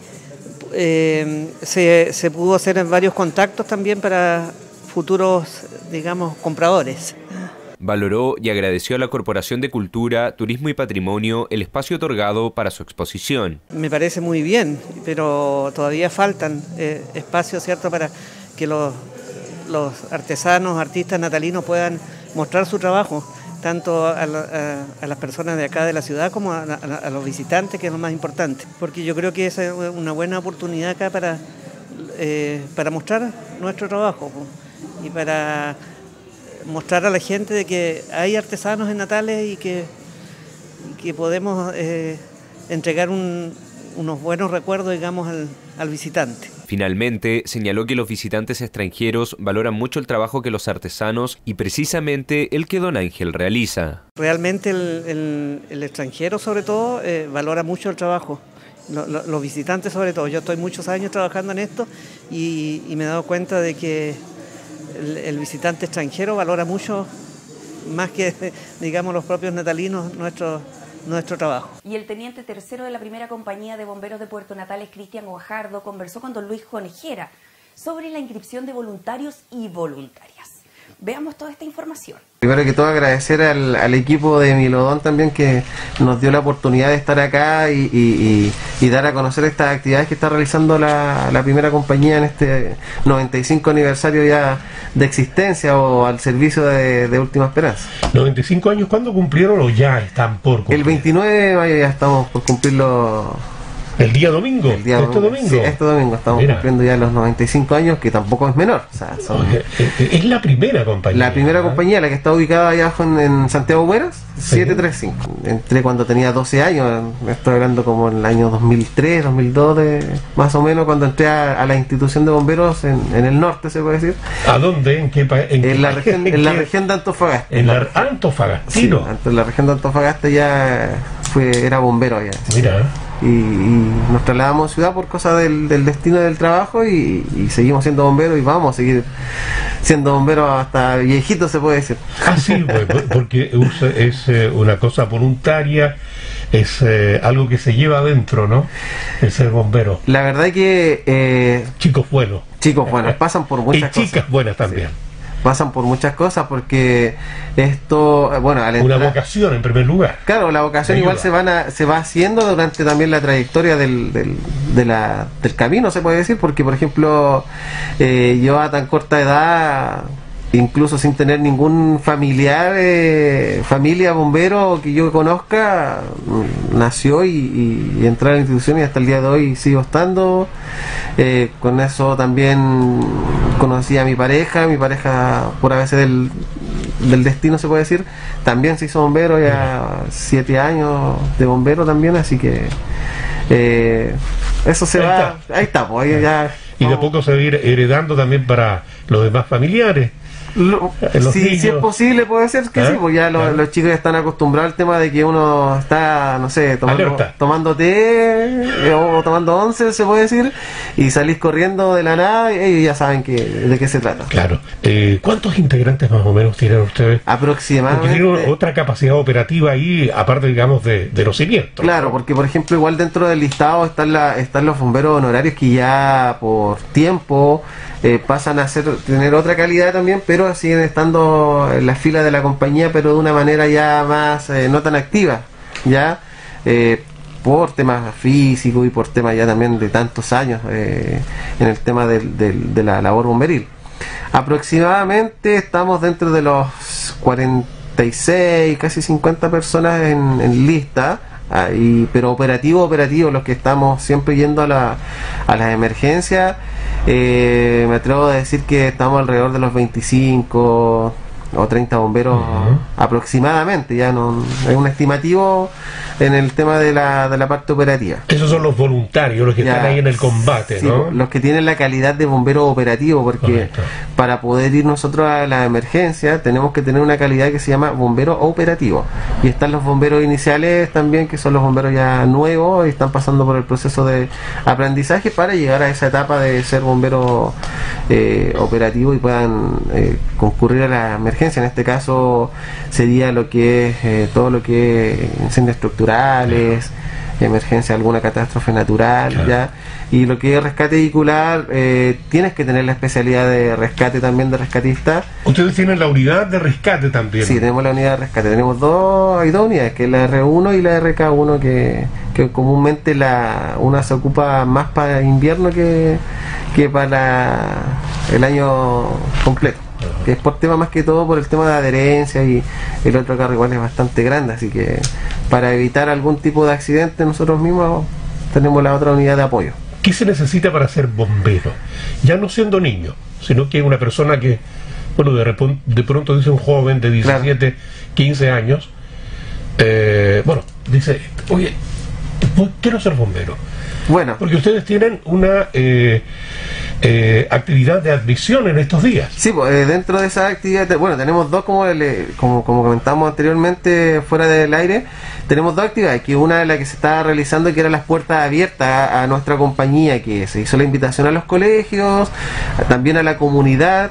se pudo hacer en varios contactos también para futuros, digamos, compradores. Valoró y agradeció a la Corporación de Cultura, Turismo y Patrimonio el espacio otorgado para su exposición. Me parece muy bien, pero todavía faltan espacios, ¿cierto?, para que los artesanos, artistas natalinos puedan mostrar su trabajo, tanto a las personas de acá de la ciudad como a los visitantes, que es lo más importante. Porque yo creo que esa es una buena oportunidad acá para mostrar nuestro trabajo y para mostrar a la gente de que hay artesanos en Natales y que podemos entregar unos buenos recuerdos, digamos, al visitante. Finalmente, señaló que los visitantes extranjeros valoran mucho el trabajo que los artesanos y precisamente el que don Ángel realiza. Realmente el extranjero, sobre todo, valora mucho el trabajo. Los visitantes, sobre todo. Yo estoy muchos años trabajando en esto y me he dado cuenta de que el visitante extranjero valora mucho más que, digamos, los propios natalinos, nuestro trabajo. Y el teniente tercero de la primera compañía de bomberos de Puerto Natales, Cristian Guajardo, conversó con don Luis Conejera sobre la inscripción de voluntarios y voluntarias. Veamos toda esta información. Primero que todo agradecer al equipo de Milodón también que nos dio la oportunidad de estar acá y dar a conocer estas actividades que está realizando la primera compañía en este 95 aniversario ya de existencia o al servicio de Última Esperanza. 95 años, ¿cuándo cumplieron o ya están por cumplir? El 29 de mayo ya estamos por cumplirlo. ¿El día domingo? ¿Este domingo? Sí, este domingo estamos cumpliendo ya los 95 años, que tampoco es menor. O sea, es la primera compañía. La primera compañía, la que está ubicada allá abajo en Santiago Buenas, 735. Entré cuando tenía 12 años, estoy hablando como en el año 2003, 2002, más o menos, cuando entré a la institución de bomberos en el norte, se puede decir. ¿A dónde? ¿En qué país? En la región de Antofagasta. En la Antofagasta. Sí, en la región de Antofagasta ya era bombero allá. Mira. Y nos trasladamos a ciudad por cosas del destino del trabajo y seguimos siendo bomberos y vamos a seguir siendo bomberos hasta viejito, se puede decir. Ah, sí, porque es una cosa voluntaria, es algo que se lleva adentro, ¿no? El ser bombero. La verdad que... chicos buenos, pasan por muchas cosas. Y chicas buenas también. Sí. Pasan por muchas cosas porque esto, bueno, una vocación en primer lugar. Claro, la vocación igual se va haciendo durante también la trayectoria del camino, se puede decir, porque por ejemplo yo a tan corta edad, incluso sin tener ningún familia bombero que yo conozca, nació y entré a la institución y hasta el día de hoy sigo estando. Con eso también conocí a mi pareja por a veces del destino, se puede decir, también se hizo bombero, ya 7 años de bombero también, así que eso se va, ahí está, pues ahí ya. Y de poco se va a ir heredando también para los demás familiares. Si es posible, puede ser que sí, pues ya los chicos ya están acostumbrados al tema de que uno está, no sé, tomando té o tomando once, se puede decir, y salís corriendo de la nada y ellos ya saben de qué se trata. Claro. ¿Cuántos integrantes más o menos tienen ustedes? Aproximadamente. Porque tienen otra capacidad operativa ahí, aparte, digamos, de los cimientos. Claro, porque por ejemplo, igual dentro del listado están los bomberos honorarios que ya por tiempo pasan a tener otra calidad también, pero siguen estando en la fila de la compañía, pero de una manera ya más no tan activa, ya por temas físicos y por temas ya también de tantos años en el tema de la labor bomberil. Aproximadamente estamos dentro de los 46, casi 50 personas en lista. Pero operativo, los que estamos siempre yendo a las emergencias, me atrevo a decir que estamos alrededor de los 25 o 30 bomberos aproximadamente, ya no es un estimativo en el tema de la parte operativa. Esos son los voluntarios, los que están ahí en el combate, sí, ¿no? Los que tienen la calidad de bombero operativo, porque para poder ir nosotros a la emergencia tenemos que tener una calidad que se llama bombero operativo, y están los bomberos iniciales también, que son los bomberos ya nuevos y están pasando por el proceso de aprendizaje para llegar a esa etapa de ser bombero operativo y puedan concurrir a la emergencia. En este caso sería lo que es todo lo que es incendios estructurales, emergencia, alguna catástrofe natural, ya, y lo que es rescate vehicular, tienes que tener la especialidad de rescate también, de rescatista. ¿Ustedes tienen la unidad de rescate también? Sí, tenemos la unidad de rescate, tenemos hay dos unidades, que es la R1 y la RK1, que comúnmente una se ocupa más para invierno que para el año completo, que es por tema más que todo por el tema de adherencia, y el otro carro igual es bastante grande, así que para evitar algún tipo de accidente nosotros mismos tenemos la otra unidad de apoyo. ¿Qué se necesita para ser bombero? Ya no siendo niño, sino que una persona que, bueno, de pronto dice un joven de 17, 15 años, bueno, dice, oye, quiero ser bombero. Bueno, porque ustedes tienen una actividad de admisión en estos días. Sí, pues, dentro de esa actividad, bueno, tenemos dos, como comentamos anteriormente fuera del aire, tenemos dos actividades, que una de la que se estaba realizando, que era las puertas abiertas a nuestra compañía, que se hizo la invitación a los colegios, también a la comunidad,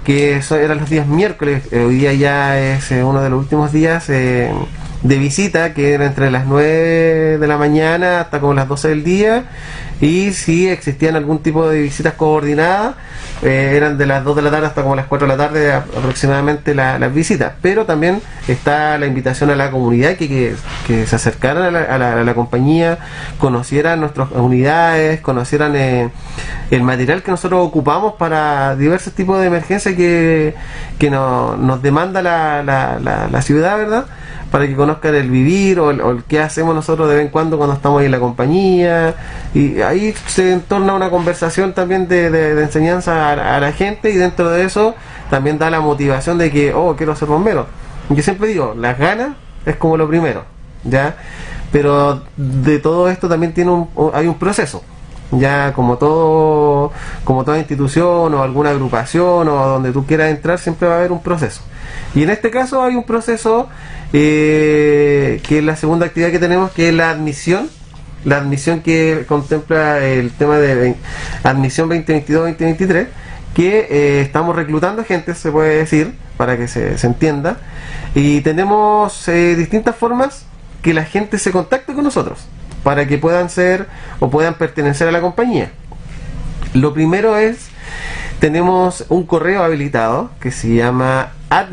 que eran los días miércoles. Hoy día ya es uno de los últimos días de visita, que era entre las 9 de la mañana hasta como las 12 del día, y si existían algún tipo de visitas coordinadas, eran de las 2 de la tarde hasta como las 4 de la tarde aproximadamente las visitas. Pero también está la invitación a la comunidad que se acercaran a la compañía, conocieran nuestras unidades, conocieran el material que nosotros ocupamos para diversos tipos de emergencias que nos demanda la ciudad, ¿verdad? Para que conozcan el vivir o el qué hacemos nosotros de vez en cuando estamos ahí en la compañía, y ahí se entorna una conversación también de enseñanza a la gente, y dentro de eso también da la motivación de que, quiero ser bombero. Yo siempre digo, las ganas es como lo primero, ¿ya? Pero de todo esto también hay un proceso, ya, como toda institución o alguna agrupación o donde tú quieras entrar, siempre va a haber un proceso. Y en este caso hay un proceso que es la segunda actividad que tenemos, que es la admisión que contempla el tema de admisión 2022-2023, que estamos reclutando gente, se puede decir, para que se entienda, y tenemos distintas formas que la gente se contacte con nosotros para que puedan ser o puedan pertenecer a la compañía. Lo primero es, tenemos un correo habilitado que se llama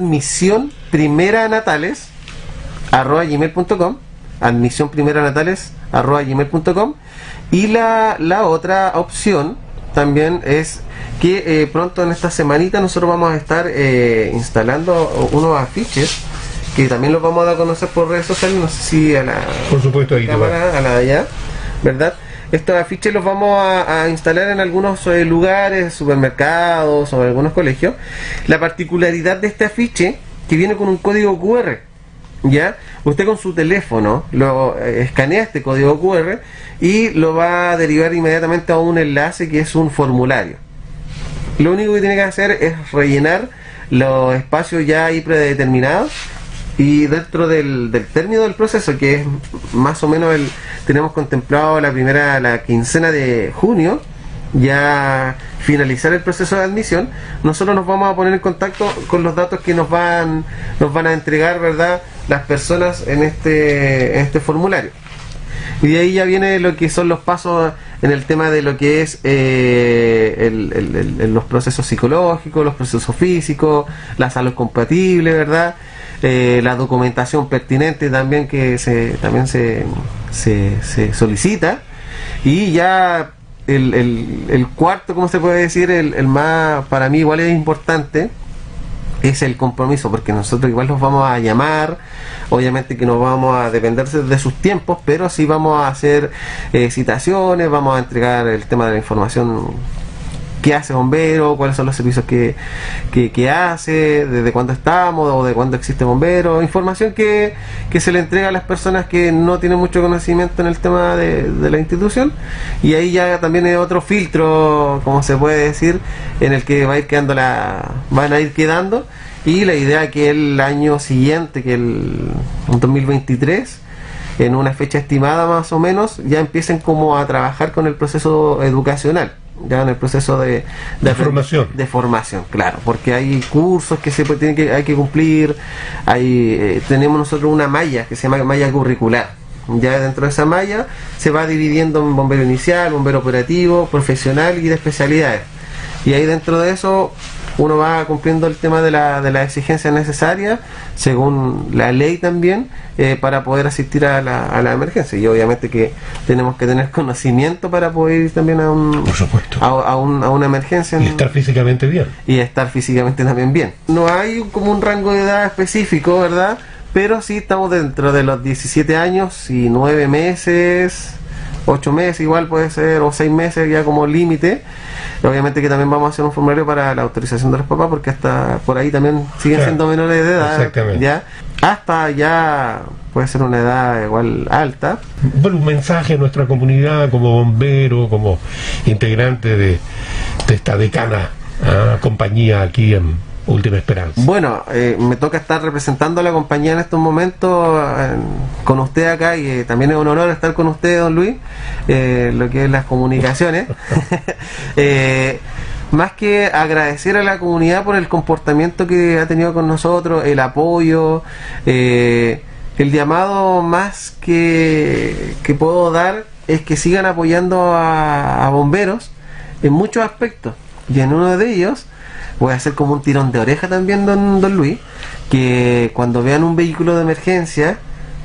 admisionprimeranatales@gmail.com, admisionprimeranatales@gmail.com, y la otra opción también es que pronto en esta semanita nosotros vamos a estar instalando unos afiches que también los vamos a dar a conocer por redes sociales, no sé si a la por supuesto, ahí cámara, a la de allá, ¿verdad? Estos afiches los vamos a instalar en algunos lugares, supermercados o en algunos colegios. La particularidad de este afiche, que viene con un código QR, ¿ya? Usted con su teléfono lo escanea este código QR y lo va a derivar inmediatamente a un enlace que es un formulario. Lo único que tiene que hacer es rellenar los espacios ya ahí predeterminados, y dentro del término del proceso, que es más o menos tenemos contemplado la quincena de junio, ya finalizar el proceso de admisión, nosotros nos vamos a poner en contacto con los datos que nos van a entregar, ¿verdad?, las personas en este formulario. Y de ahí ya viene lo que son los pasos en el tema de lo que es los procesos psicológicos, los procesos físicos, la salud compatible, ¿verdad? La documentación pertinente también que también se solicita. Y ya el cuarto, ¿cómo se puede decir? El más, para mí igual es importante, es el compromiso, porque nosotros igual los vamos a llamar, obviamente que no vamos a depender de sus tiempos, pero sí vamos a hacer citaciones, vamos a entregar el tema de la información, qué hace bombero, cuáles son los servicios que hace, desde cuándo estamos o de cuándo existe bombero, información que se le entrega a las personas que no tienen mucho conocimiento en el tema de la institución. Y ahí ya también hay otro filtro, como se puede decir, en el que van a ir quedando, y la idea que el año siguiente, que el 2023, en una fecha estimada más o menos, ya empiecen como a trabajar con el proceso educacional, ya en el proceso de formación, claro, porque hay cursos que hay que cumplir, tenemos nosotros una malla que se llama malla curricular. Ya dentro de esa malla se va dividiendo en bombero inicial, bombero operativo, profesional y de especialidades, y ahí dentro de eso uno va cumpliendo el tema de la exigencia necesaria según la ley también, para poder asistir a la emergencia. Y obviamente que tenemos que tener conocimiento para poder ir también a una emergencia y estar físicamente bien, y estar físicamente también bien. No hay como un rango de edad específico, ¿verdad? Pero sí estamos dentro de los 17 años y 9 meses, 8 meses igual puede ser, o 6 meses ya como límite. Obviamente que también vamos a hacer un formulario para la autorización de los papás, porque hasta por ahí también siguen siendo menores de edad, ya hasta ya puede ser una edad igual alta. Bueno, un mensaje a nuestra comunidad como bombero, como integrante de esta decana compañía aquí en Última Esperanza. Bueno, me toca estar representando a la compañía en estos momentos con usted acá, y también es un honor estar con usted, don Luis, lo que es las comunicaciones. más que agradecer a la comunidad por el comportamiento que ha tenido con nosotros, el apoyo, el llamado más que puedo dar es que sigan apoyando a bomberos en muchos aspectos, y en uno de ellos voy a hacer como un tirón de oreja también, don Luis, que cuando vean un vehículo de emergencia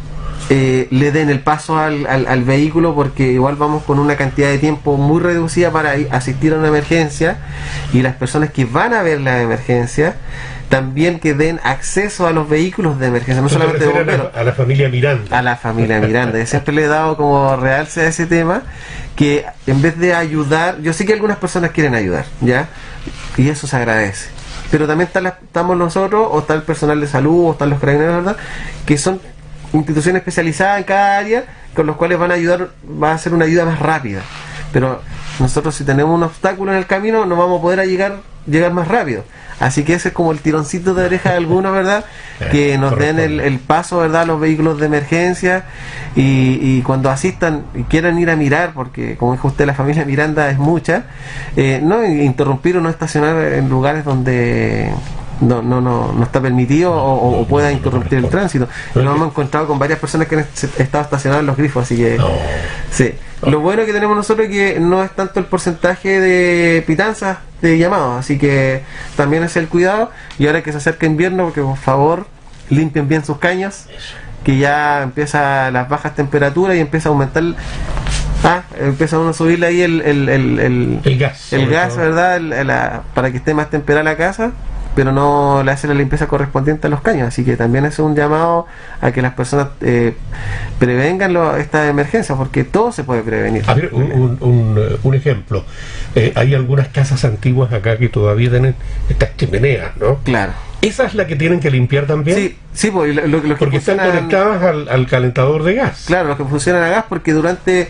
le den el paso al vehículo, porque igual vamos con una cantidad de tiempo muy reducida para asistir a una emergencia, y las personas que van a ver la emergencia también que den acceso a los vehículos de emergencia, no solamente de bomberos. A la familia Miranda. A la familia Miranda. Yo siempre le he dado como realce a ese tema, que en vez de ayudar, yo sé que algunas personas quieren ayudar, ¿ya? Y eso se agradece. Pero también estamos nosotros, o está el personal de salud, o están los carabineros, ¿verdad? Que son instituciones especializadas en cada área, con los cuales van a ayudar, va a ser una ayuda más rápida. Pero nosotros, si tenemos un obstáculo en el camino, no vamos a poder llegar más rápido. Así que ese es como el tironcito de oreja de algunos, ¿verdad? Que nos den el paso, ¿verdad?, a los vehículos de emergencia, y cuando asistan y quieran ir a mirar, porque como dijo usted, la familia Miranda es mucha, no interrumpir o no estacionar en lugares donde no está permitido o pueda interrumpir el tránsito. Nos hemos encontrado con varias personas que han estado estacionadas en los grifos, así que sí. Lo bueno que tenemos nosotros es que no es tanto el porcentaje de pitanzas de llamados, así que también es el cuidado. Y ahora que se acerca invierno, porque por favor limpien bien sus caños, que ya empieza las bajas temperaturas y empieza a aumentar, empieza uno a subirle ahí el gas, ¿verdad? Para que esté más temperada la casa, pero no le hace la limpieza correspondiente a los caños. Así que también es un llamado a que las personas prevengan estas emergencias, porque todo se puede prevenir. A ver, un ejemplo. Hay algunas casas antiguas acá que todavía tienen estas chimeneas, ¿no? Claro. ¿Esa es la que tienen que limpiar también? Sí, pues, porque están conectadas al calentador de gas. Claro, los que funcionan a gas, porque durante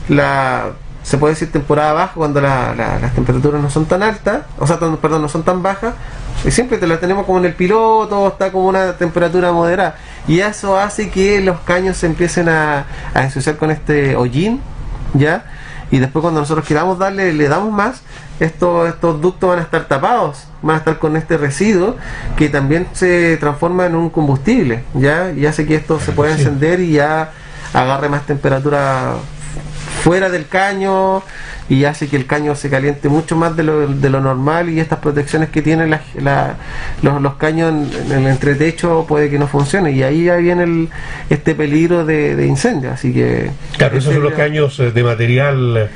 se puede decir temporada baja, cuando las temperaturas no son tan altas, no son tan bajas, y siempre te la tenemos como en el piloto, está como una temperatura moderada, y eso hace que los caños se empiecen a ensuciar con este hollín, ¿ya? Y después, cuando nosotros queramos le damos más, estos ductos van a estar tapados, van a estar con este residuo que también se transforma en un combustible, ¿ya? Y hace que esto se pueda encender y ya agarre más temperatura fuera del caño, y hace que el caño se caliente mucho más de lo normal, y estas protecciones que tienen los caños en el entretecho puede que no funcionen, y ahí ya viene este peligro de incendio. Así que claro, esos son los caños de material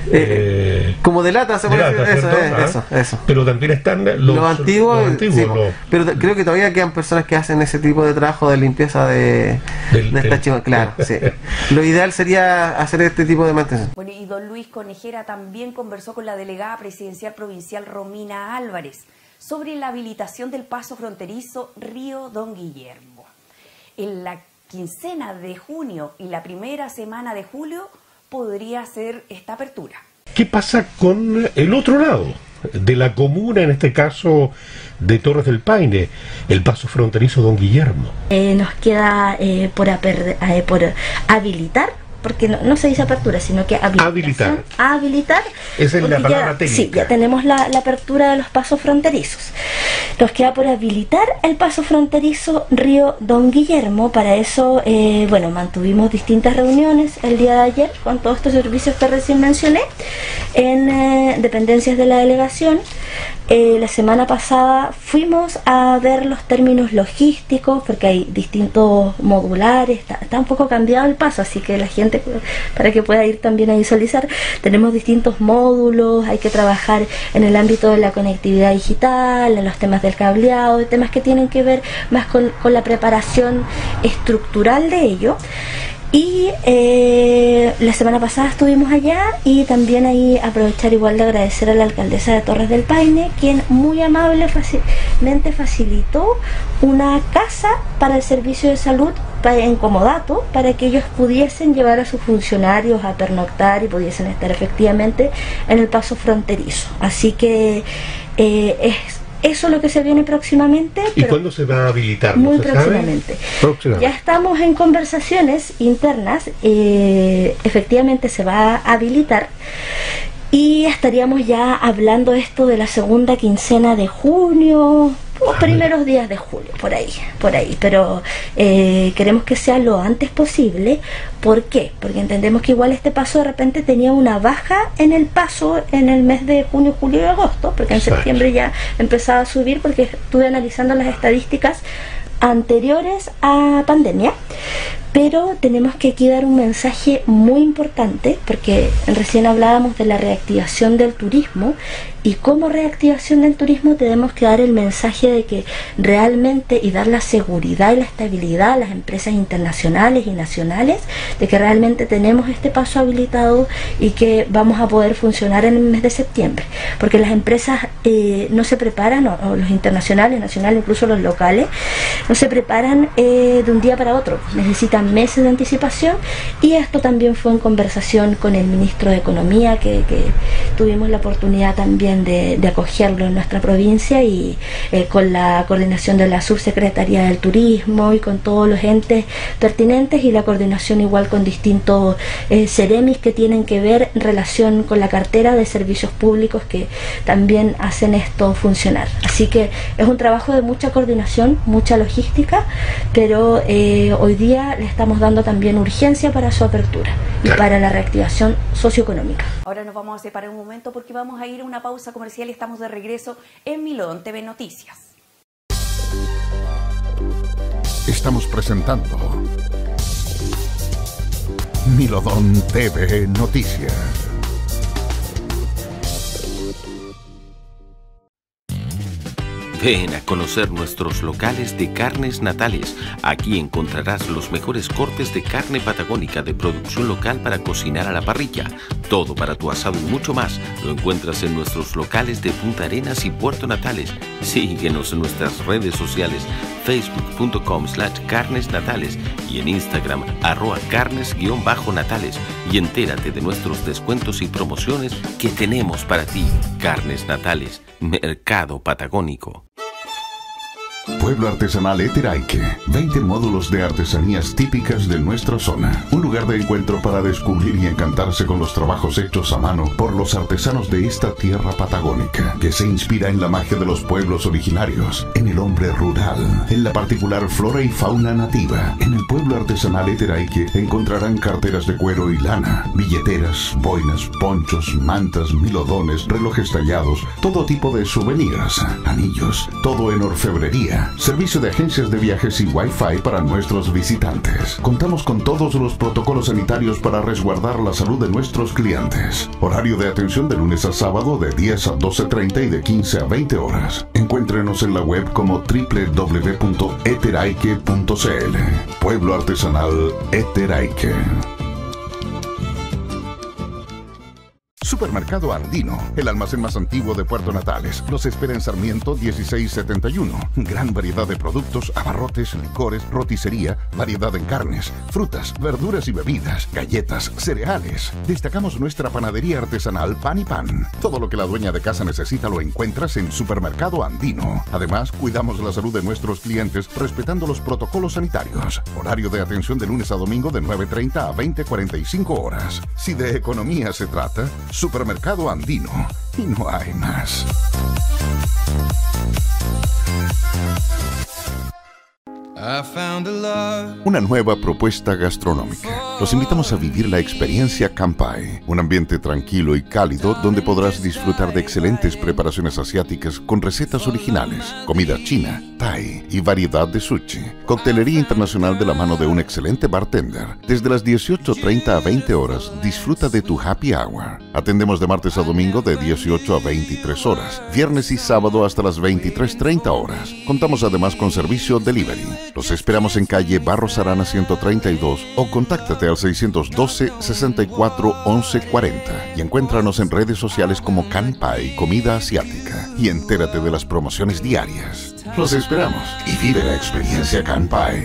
como de lata, se puede decir. Eso. Pero también están los antiguos, pero creo que todavía quedan personas que hacen ese tipo de trabajo de limpieza de esta chimenea. Claro, sí. Lo ideal sería hacer este tipo de mantenimiento. Bueno, y don Luis Conejera también conversó con la delegada presidencial provincial Romina Álvarez sobre la habilitación del paso fronterizo Río Don Guillermo. En la quincena de junio y la primera semana de julio podría ser esta apertura. ¿Qué pasa con el otro lado de la comuna, en este caso de Torres del Paine, el paso fronterizo Don Guillermo? Nos queda por habilitar, porque no se dice apertura, sino que habilitar. Esa es la palabra técnica. Sí, ya tenemos la apertura de los pasos fronterizos. Nos queda por habilitar el paso fronterizo Río Don Guillermo. Para eso, mantuvimos distintas reuniones el día de ayer con todos estos servicios que recién mencioné en dependencias de la delegación. La semana pasada fuimos a ver los términos logísticos, porque hay distintos modulares, está un poco cambiado el paso, así que la gente, para que pueda ir también a visualizar, tenemos distintos módulos, hay que trabajar en el ámbito de la conectividad digital, en los temas del cableado, de temas que tienen que ver más con la preparación estructural de ello. Y la semana pasada estuvimos allá, y también ahí aprovechar igual de agradecer a la alcaldesa de Torres del Paine, quien muy amablemente facilitó una casa para el servicio de salud en comodato, para que ellos pudiesen llevar a sus funcionarios a pernoctar y pudiesen estar efectivamente en el paso fronterizo. Así que eso es lo que se viene próximamente. ¿Y cuándo se va a habilitar? Muy próximamente. Ya estamos en conversaciones internas, efectivamente se va a habilitar. y estaríamos ya hablando esto de la segunda quincena de junio, los primeros días de julio, por ahí, pero queremos que sea lo antes posible. ¿Por qué? Porque entendemos que igual este paso de repente tenía una baja en el paso en el mes de junio, julio y agosto, porque en septiembre ya empezaba a subir, porque estuve analizando las estadísticas anteriores a pandemia. Pero tenemos que aquí dar un mensaje muy importante, porque recién hablábamos de la reactivación del turismo, y como reactivación del turismo tenemos que dar el mensaje de que realmente, y dar la seguridad y la estabilidad a las empresas internacionales y nacionales, de que realmente tenemos este paso habilitado y que vamos a poder funcionar en el mes de septiembre, porque las empresas no se preparan, o los internacionales, nacionales, incluso los locales, no se preparan de un día para otro, necesitan meses de anticipación. Y esto también fue en conversación con el ministro de Economía, que tuvimos la oportunidad también de acogerlo en nuestra provincia, y con la coordinación de la subsecretaría del turismo y con todos los entes pertinentes, y la coordinación igual con distintos seremis que tienen que ver en relación con la cartera de servicios públicos que también hacen esto funcionar. Así que es un trabajo de mucha coordinación, mucha logística, pero hoy día le estamos dando también urgencia para su apertura y para la reactivación socioeconómica. Ahora nos vamos a separar un momento porque vamos a ir a una pausa comercial y estamos de regreso en Milodón TV Noticias. Estamos presentando Milodón TV Noticias. Ven a conocer nuestros locales de carnes natales. Aquí encontrarás los mejores cortes de carne patagónica de producción local para cocinar a la parrilla. Todo para tu asado y mucho más lo encuentras en nuestros locales de Punta Arenas y Puerto Natales. Síguenos en nuestras redes sociales, facebook.com/carnesnatales y en Instagram @carnes_natales, y entérate de nuestros descuentos y promociones que tenemos para ti. Carnes Natales, Mercado Patagónico. Pueblo Artesanal Eteraique, 20 módulos de artesanías típicas de nuestra zona. Un lugar de encuentro para descubrir y encantarse con los trabajos hechos a mano por los artesanos de esta tierra patagónica, que se inspira en la magia de los pueblos originarios, en el hombre rural, en la particular flora y fauna nativa. En el Pueblo Artesanal Eteraique encontrarán carteras de cuero y lana, billeteras, boinas, ponchos, mantas, milodones, relojes tallados, todo tipo de souvenirs, anillos, todo en orfebrería. Servicio de agencias de viajes y Wi-Fi para nuestros visitantes. Contamos con todos los protocolos sanitarios para resguardar la salud de nuestros clientes. Horario de atención de lunes a sábado de 10 a 12:30 y de 15 a 20 horas. Encuéntrenos en la web como www.eteraique.cl. Pueblo Artesanal Eteraique. Supermercado Andino, el almacén más antiguo de Puerto Natales. Los espera en Sarmiento 1671. Gran variedad de productos, abarrotes, licores, roticería, variedad en carnes, frutas, verduras y bebidas, galletas, cereales. Destacamos nuestra panadería artesanal Pan y Pan. Todo lo que la dueña de casa necesita lo encuentras en Supermercado Andino. Además, cuidamos la salud de nuestros clientes respetando los protocolos sanitarios. Horario de atención de lunes a domingo de 9:30 a 20:45 horas. Si de economía se trata, Supermercado Andino, y no hay más. Una nueva propuesta gastronómica. Los invitamos a vivir la experiencia Kanpai, un ambiente tranquilo y cálido donde podrás disfrutar de excelentes preparaciones asiáticas con recetas originales, comida china, thai y variedad de sushi. Coctelería internacional de la mano de un excelente bartender. Desde las 18:30 a 20 horas, disfruta de tu happy hour. Atendemos de martes a domingo de 18 a 23 horas, viernes y sábado hasta las 23:30 horas. Contamos además con servicio delivery. Los esperamos en calle Barros Arana 132 o contáctate al 612-64-1140 y encuéntranos en redes sociales como Kanpai Comida Asiática y entérate de las promociones diarias. Los esperamos y vive la experiencia Kanpai.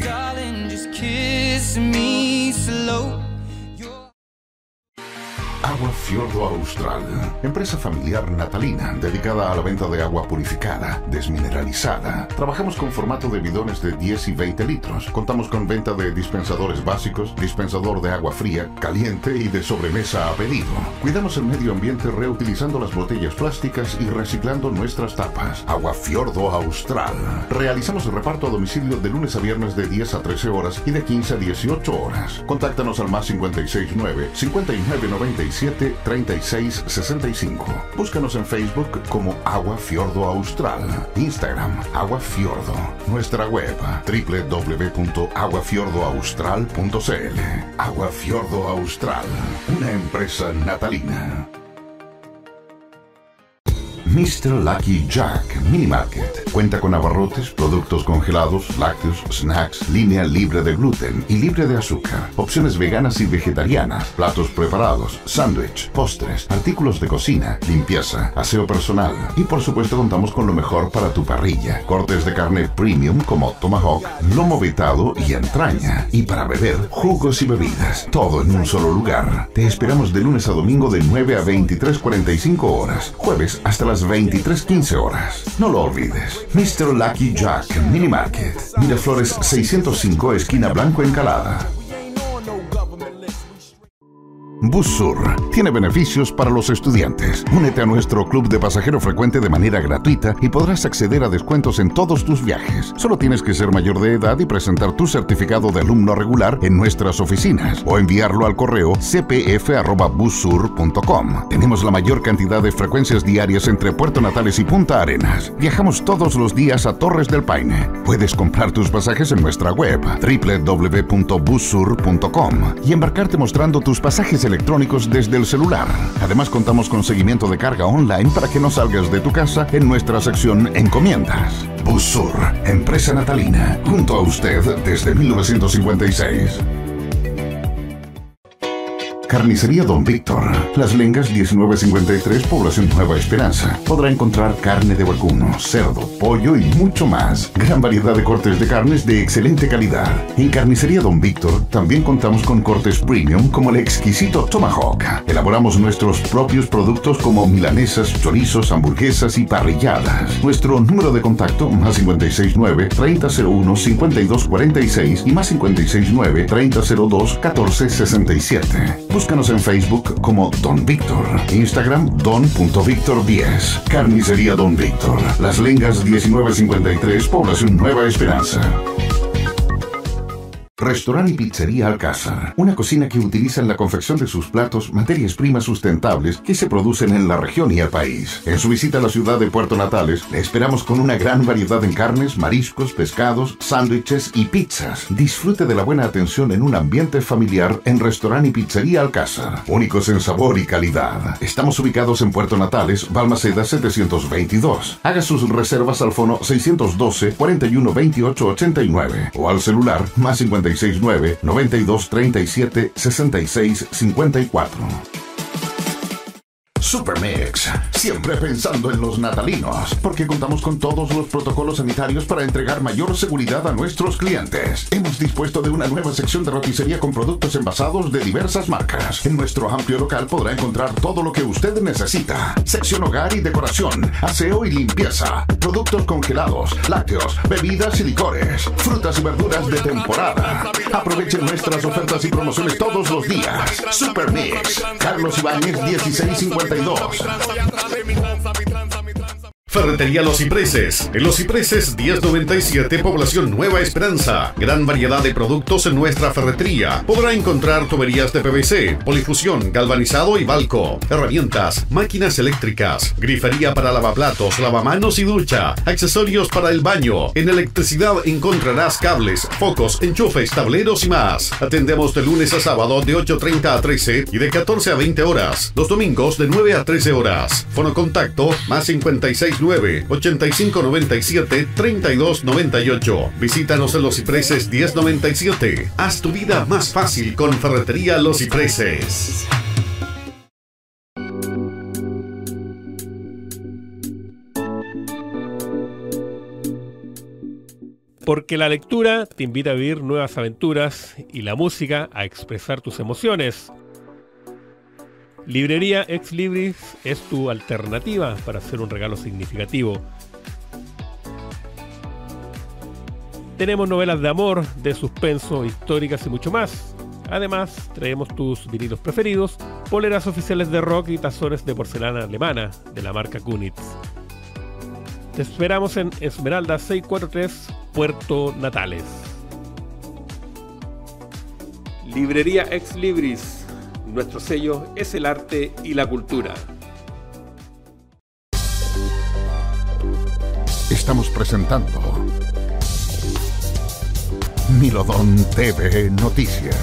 Agua Fiordo Austral, empresa familiar natalina dedicada a la venta de agua purificada, desmineralizada. Trabajamos con formato de bidones de 10 y 20 litros. Contamos con venta de dispensadores básicos, dispensador de agua fría, caliente y de sobremesa a pedido. Cuidamos el medio ambiente reutilizando las botellas plásticas y reciclando nuestras tapas. Agua Fiordo Austral. Realizamos el reparto a domicilio de lunes a viernes de 10 a 13 horas y de 15 a 18 horas. Contáctanos al más 569-5997-3665. Búscanos en Facebook como Agua Fiordo Austral. Instagram, Agua Fiordo. Nuestra web, www.aguafiordoaustral.cl. Agua Fiordo Austral, una empresa natalina. Mr. Lucky Jack Mini Market cuenta con abarrotes, productos congelados, lácteos, snacks, línea libre de gluten y libre de azúcar, opciones veganas y vegetarianas, platos preparados, sándwich, postres, artículos de cocina, limpieza, aseo personal y por supuesto contamos con lo mejor para tu parrilla, cortes de carne premium como tomahawk, lomo vetado y entraña, y para beber, jugos y bebidas, todo en un solo lugar. Te esperamos de lunes a domingo de 9 a 23:45 horas, jueves hasta las 23:15 horas. No lo olvides. Mr. Lucky Jack Mini Market, Miraflores 605, esquina Blanco Encalada. Bussur tiene beneficios para los estudiantes. Únete a nuestro club de pasajero frecuente de manera gratuita y podrás acceder a descuentos en todos tus viajes. Solo tienes que ser mayor de edad y presentar tu certificado de alumno regular en nuestras oficinas o enviarlo al correo cpf@bussur.com. Tenemos la mayor cantidad de frecuencias diarias entre Puerto Natales y Punta Arenas. Viajamos todos los días a Torres del Paine. Puedes comprar tus pasajes en nuestra web www.bussur.com y embarcarte mostrando tus pasajes electrónicos desde el celular. Además, contamos con seguimiento de carga online para que no salgas de tu casa en nuestra sección Encomiendas. Bussur, empresa natalina, junto a usted desde 1956. Carnicería Don Víctor, Las Lengas 1953, Población Nueva Esperanza. Podrá encontrar carne de vacuno, cerdo, pollo y mucho más. Gran variedad de cortes de carnes de excelente calidad. En Carnicería Don Víctor también contamos con cortes premium como el exquisito Tomahawk. Elaboramos nuestros propios productos como milanesas, chorizos, hamburguesas y parrilladas. Nuestro número de contacto más 569-3001-5246 y más 569-3002-1467. Búscanos en Facebook como Don Víctor, Instagram don.victor10. Carnicería Don Víctor, Las Lengas 1953, Población Nueva Esperanza. Restaurante y Pizzería Alcázar, una cocina que utiliza en la confección de sus platos materias primas sustentables que se producen en la región y el país. En su visita a la ciudad de Puerto Natales, le esperamos con una gran variedad en carnes, mariscos, pescados, sándwiches y pizzas. Disfrute de la buena atención en un ambiente familiar en Restaurante y Pizzería Alcázar, únicos en sabor y calidad. Estamos ubicados en Puerto Natales, Balmaceda 722. Haga sus reservas al fono 612-412889 o al celular más 569-9237-6654. Supermix, siempre pensando en los natalinos, porque contamos con todos los protocolos sanitarios para entregar mayor seguridad a nuestros clientes. Hemos dispuesto de una nueva sección de roticería con productos envasados de diversas marcas. En nuestro amplio local podrá encontrar todo lo que usted necesita. Sección hogar y decoración, aseo y limpieza, productos congelados, lácteos, bebidas y licores, frutas y verduras de temporada. Aprovechen nuestras ofertas y promociones todos los días. Supermix, Carlos Ibáñez 1652. Ferretería Los Cipreses. En Los Cipreses 1097, Población Nueva Esperanza. Gran variedad de productos en nuestra ferretería. Podrá encontrar tuberías de PVC, polifusión, galvanizado y balco, herramientas, máquinas eléctricas, grifería para lavaplatos, lavamanos y ducha, accesorios para el baño. En electricidad encontrarás cables, focos, enchufes, tableros y más. Atendemos de lunes a sábado de 8:30 a 13 y de 14 a 20 horas. Los domingos de 9 a 13 horas. Fono contacto más 569-8597-3298. Visítanos en Los Cipreses 1097. Haz tu vida más fácil con Ferretería Los Cipreses. Porque la lectura te invita a vivir nuevas aventuras y la música a expresar tus emociones. Librería Ex Libris es tu alternativa para hacer un regalo significativo. Tenemos novelas de amor, de suspenso, históricas y mucho más. Además, traemos tus vinilos preferidos, poleras oficiales de rock y tazones de porcelana alemana de la marca Kunitz. Te esperamos en Esmeralda 643, Puerto Natales. Librería Ex Libris. Nuestro sello es el arte y la cultura. Estamos presentando Milodón TV Noticias.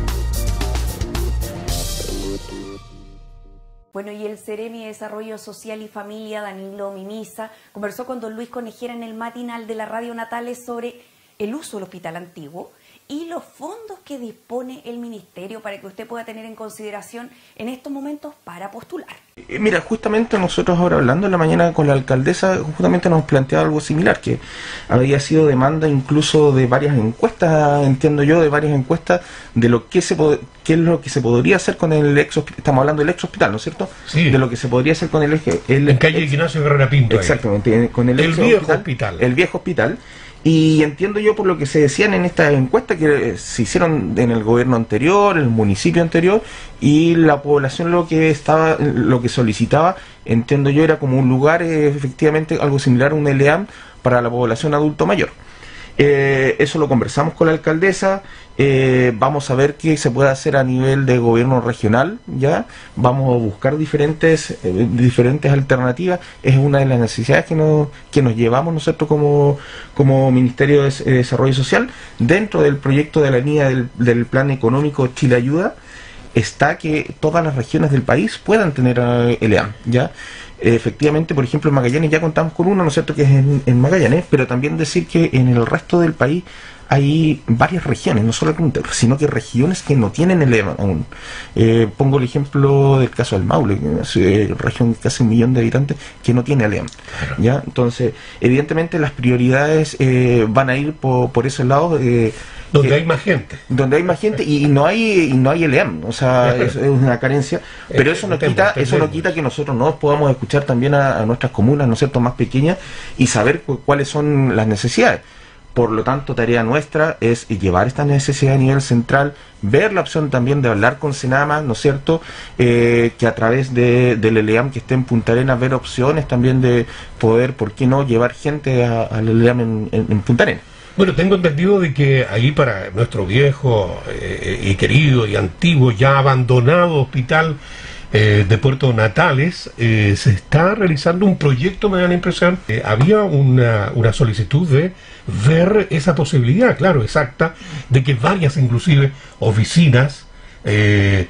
Bueno, y el Ceremi de Desarrollo Social y Familia, Danilo Mimisa, conversó con don Luis Conejera en el matinal de la Radio Natales sobre el uso del hospital antiguo y los fondos que dispone el ministerio para que usted pueda tener en consideración en estos momentos para postular. Mira, justamente nosotros ahora hablando en la mañana con la alcaldesa, justamente nos planteaba algo similar, que había sido demanda incluso de varias encuestas, entiendo yo, de varias encuestas de lo que qué es lo que se podría hacer con el ex hospital. Estamos hablando del ex hospital, ¿no es cierto? Sí. De lo que se podría hacer con el en calle Ignacio Guerrera Pinto. Exactamente, con el viejo hospital. El viejo hospital. Y entiendo yo por lo que se decían en estas encuestas que se hicieron en el gobierno anterior, el municipio anterior, y la población lo que solicitaba, entiendo yo, era como un lugar, efectivamente, algo similar a un ELEAM para la población adulto mayor. Eso lo conversamos con la alcaldesa. Vamos a ver qué se puede hacer a nivel de gobierno regional, ya vamos a buscar diferentes alternativas. Es una de las necesidades que nos llevamos nosotros como Ministerio de Desarrollo Social. Dentro del proyecto de la línea del plan económico Chile Ayuda está que todas las regiones del país puedan tener ELEAM, ya. Efectivamente, por ejemplo, en Magallanes ya contamos con uno, ¿no es cierto?, que es en Magallanes, pero también decir que en el resto del país hay varias regiones, no solamente, sino que regiones que no tienen ELEAM aún. Pongo el ejemplo del caso del Maule, región de casi 1 millón de habitantes que no tiene ELEAM, ¿ya? Entonces, evidentemente las prioridades van a ir por esos lados. Donde hay más gente. Donde hay más gente y no hay ELEAM, o sea, es una carencia, pero eso no quita que nosotros no podamos escuchar también a nuestras comunas, ¿no es cierto?, más pequeñas y saber cuáles son las necesidades. Por lo tanto, tarea nuestra es llevar esta necesidad a nivel central, ver la opción también de hablar con Senama, ¿no es cierto?, que a través del ELEAM que esté en Punta Arenas, ver opciones también de poder, ¿por qué no?, llevar gente al ELEAM en Punta Arenas. Bueno, tengo entendido de que ahí para nuestro viejo y querido y antiguo, ya abandonado hospital de Puerto Natales, se está realizando un proyecto, me da la impresión. Había una solicitud de ver esa posibilidad, claro, exacta, de que varias inclusive oficinas de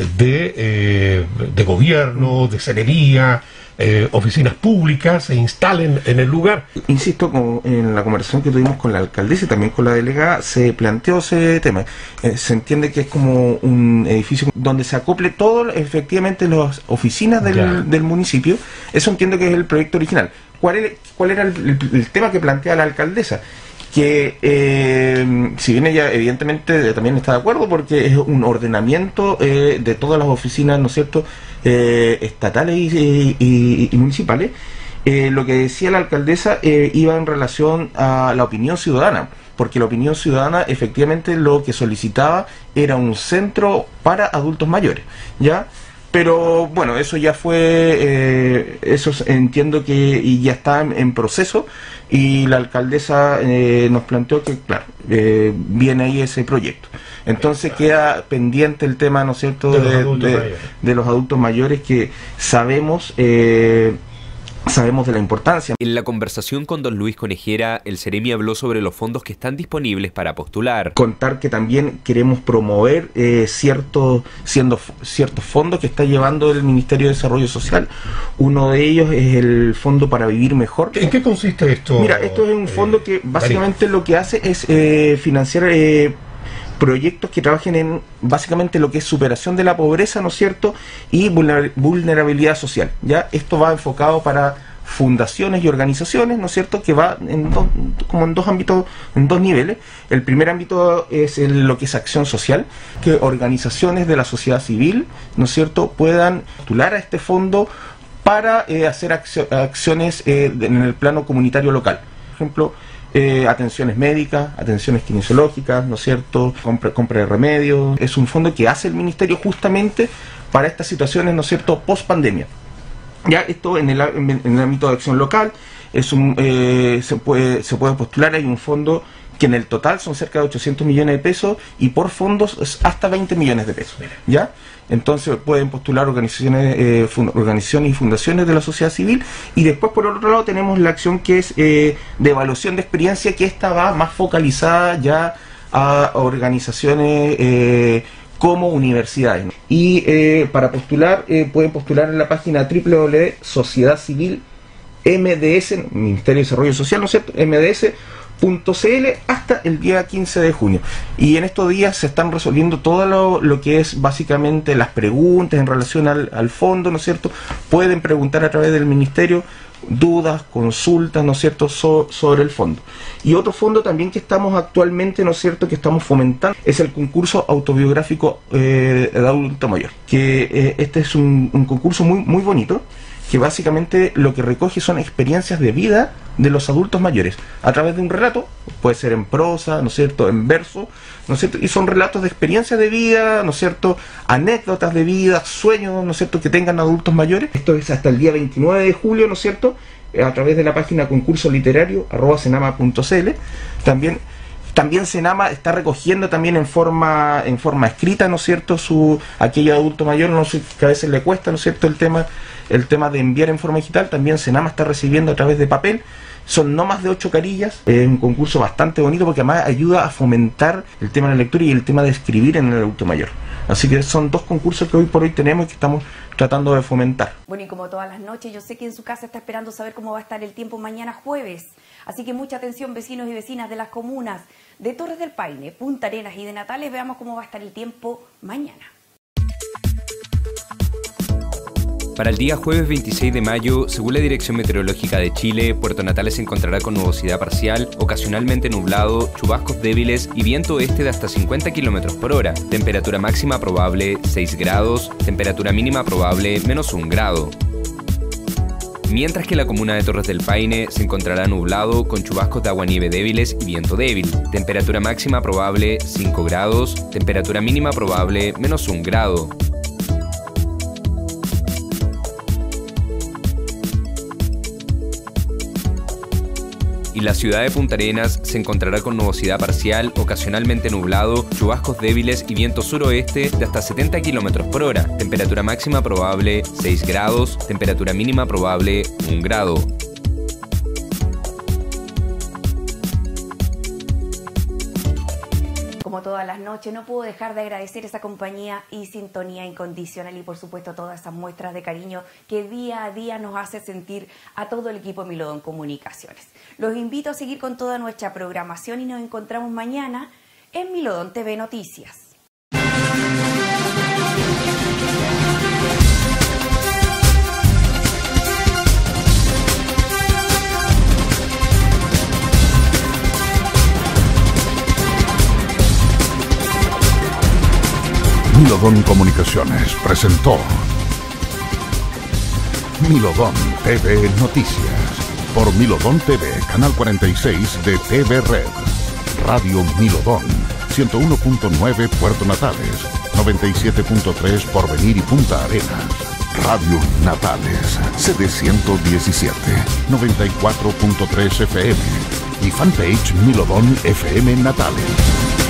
gobierno, de cerería, oficinas públicas se instalen en el lugar. Insisto, en la conversación que tuvimos con la alcaldesa y también con la delegada, se planteó ese tema. Se entiende que es como un edificio donde se acople todo, efectivamente, las oficinas del municipio. Eso entiendo que es el proyecto original. ¿Cuál era el tema que plantea la alcaldesa? Que si bien ella evidentemente también está de acuerdo porque es un ordenamiento de todas las oficinas, ¿no es cierto?, estatales y municipales, lo que decía la alcaldesa iba en relación a la opinión ciudadana, porque la opinión ciudadana efectivamente lo que solicitaba era un centro para adultos mayores, ¿ya? Pero bueno, eso ya fue, eso entiendo que ya está en proceso y la alcaldesa nos planteó que, claro, viene ahí ese proyecto. Entonces queda pendiente el tema, ¿no es cierto?, de los adultos mayores que sabemos de la importancia. En la conversación con don Luis Conejera, el Ceremi habló sobre los fondos que están disponibles para postular. Contar que también queremos promover ciertos fondos que está llevando el Ministerio de Desarrollo Social. Uno de ellos es el Fondo para Vivir Mejor. ¿En qué consiste esto? Mira, esto es un fondo que básicamente lo que hace es financiar proyectos que trabajen en básicamente lo que es superación de la pobreza, ¿no es cierto?, y vulnerabilidad social, ¿ya? Esto va enfocado para fundaciones y organizaciones, ¿no es cierto?, que va como en dos ámbitos, en dos niveles. El primer ámbito es lo que es acción social, que organizaciones de la sociedad civil, ¿no es cierto?, puedan postular a este fondo para hacer acciones en el plano comunitario local. Por ejemplo, atenciones médicas, atenciones kinesiológicas, ¿no es cierto?, compra de remedios. Es un fondo que hace el Ministerio justamente para estas situaciones, ¿no es cierto?, post pandemia. Ya esto en el ámbito de acción local se puede postular. Hay un fondo que en el total son cerca de 800 millones de pesos y por fondos es hasta 20 millones de pesos, ¿ya? Entonces pueden postular organizaciones y fundaciones de la sociedad civil. Y después, por otro lado, tenemos la acción que es de evaluación de experiencia, que esta va más focalizada ya a organizaciones como universidades, ¿no? Y para postular, pueden postular en la página www.Sociedad Civil MDS, Ministerio de Desarrollo Social, ¿no es cierto?, MDS.cl, hasta el día 15 de junio. Y en estos días se están resolviendo todo lo que es básicamente las preguntas en relación al fondo, ¿no es cierto? Pueden preguntar a través del Ministerio dudas, consultas, ¿no es cierto?, sobre el fondo. Y otro fondo también que estamos actualmente, ¿no es cierto?, que estamos fomentando, es el concurso autobiográfico de adulto mayor, que este es un concurso muy bonito, que básicamente lo que recoge son experiencias de vida de los adultos mayores, a través de un relato, puede ser en prosa, ¿no es cierto?, en verso, ¿no es cierto?, y son relatos de experiencias de vida, ¿no es cierto?, anécdotas de vida, sueños, ¿no es cierto?, que tengan adultos mayores. Esto es hasta el día 29 de julio, ¿no es cierto?, a través de la página concursoliterario@senama.cl. También Senama está recogiendo también en forma escrita, ¿no es cierto?, aquello adulto mayor, no sé, que a veces le cuesta, ¿no es cierto?, el tema de enviar en forma digital. También Senama está recibiendo a través de papel. Son no más de 8 carillas, un concurso bastante bonito porque además ayuda a fomentar el tema de la lectura y el tema de escribir en el adulto mayor. Así que son dos concursos que hoy por hoy tenemos y que estamos tratando de fomentar. Bueno, y como todas las noches, yo sé que en su casa está esperando saber cómo va a estar el tiempo mañana jueves. Así que mucha atención, vecinos y vecinas de las comunas de Torres del Paine, Punta Arenas y de Natales. Veamos cómo va a estar el tiempo mañana. Para el día jueves 26 de mayo, según la Dirección Meteorológica de Chile, Puerto Natales se encontrará con nubosidad parcial, ocasionalmente nublado, chubascos débiles y viento oeste de hasta 50 km por hora. Temperatura máxima probable 6 grados, temperatura mínima probable -1 grado. Mientras que la comuna de Torres del Paine se encontrará nublado con chubascos de agua-nieve débiles y viento débil. Temperatura máxima probable 5 grados, temperatura mínima probable -1 grado. Y la ciudad de Punta Arenas se encontrará con nubosidad parcial, ocasionalmente nublado, chubascos débiles y viento suroeste de hasta 70 km por hora. Temperatura máxima probable 6 grados, temperatura mínima probable 1 grado. Como todas las noches, no puedo dejar de agradecer esa compañía y sintonía incondicional y por supuesto todas esas muestras de cariño que día a día nos hace sentir a todo el equipo Milodón Comunicaciones. Los invito a seguir con toda nuestra programación y nos encontramos mañana en Milodón TV Noticias. Milodón Comunicaciones presentó Milodón TV Noticias por Milodón TV, Canal 46 de TV Red. Radio Milodón, 101.9 Puerto Natales, 97.3 Porvenir y Punta Arenas. Radio Natales, CD 117, 94.3 FM y fanpage Milodón FM Natales.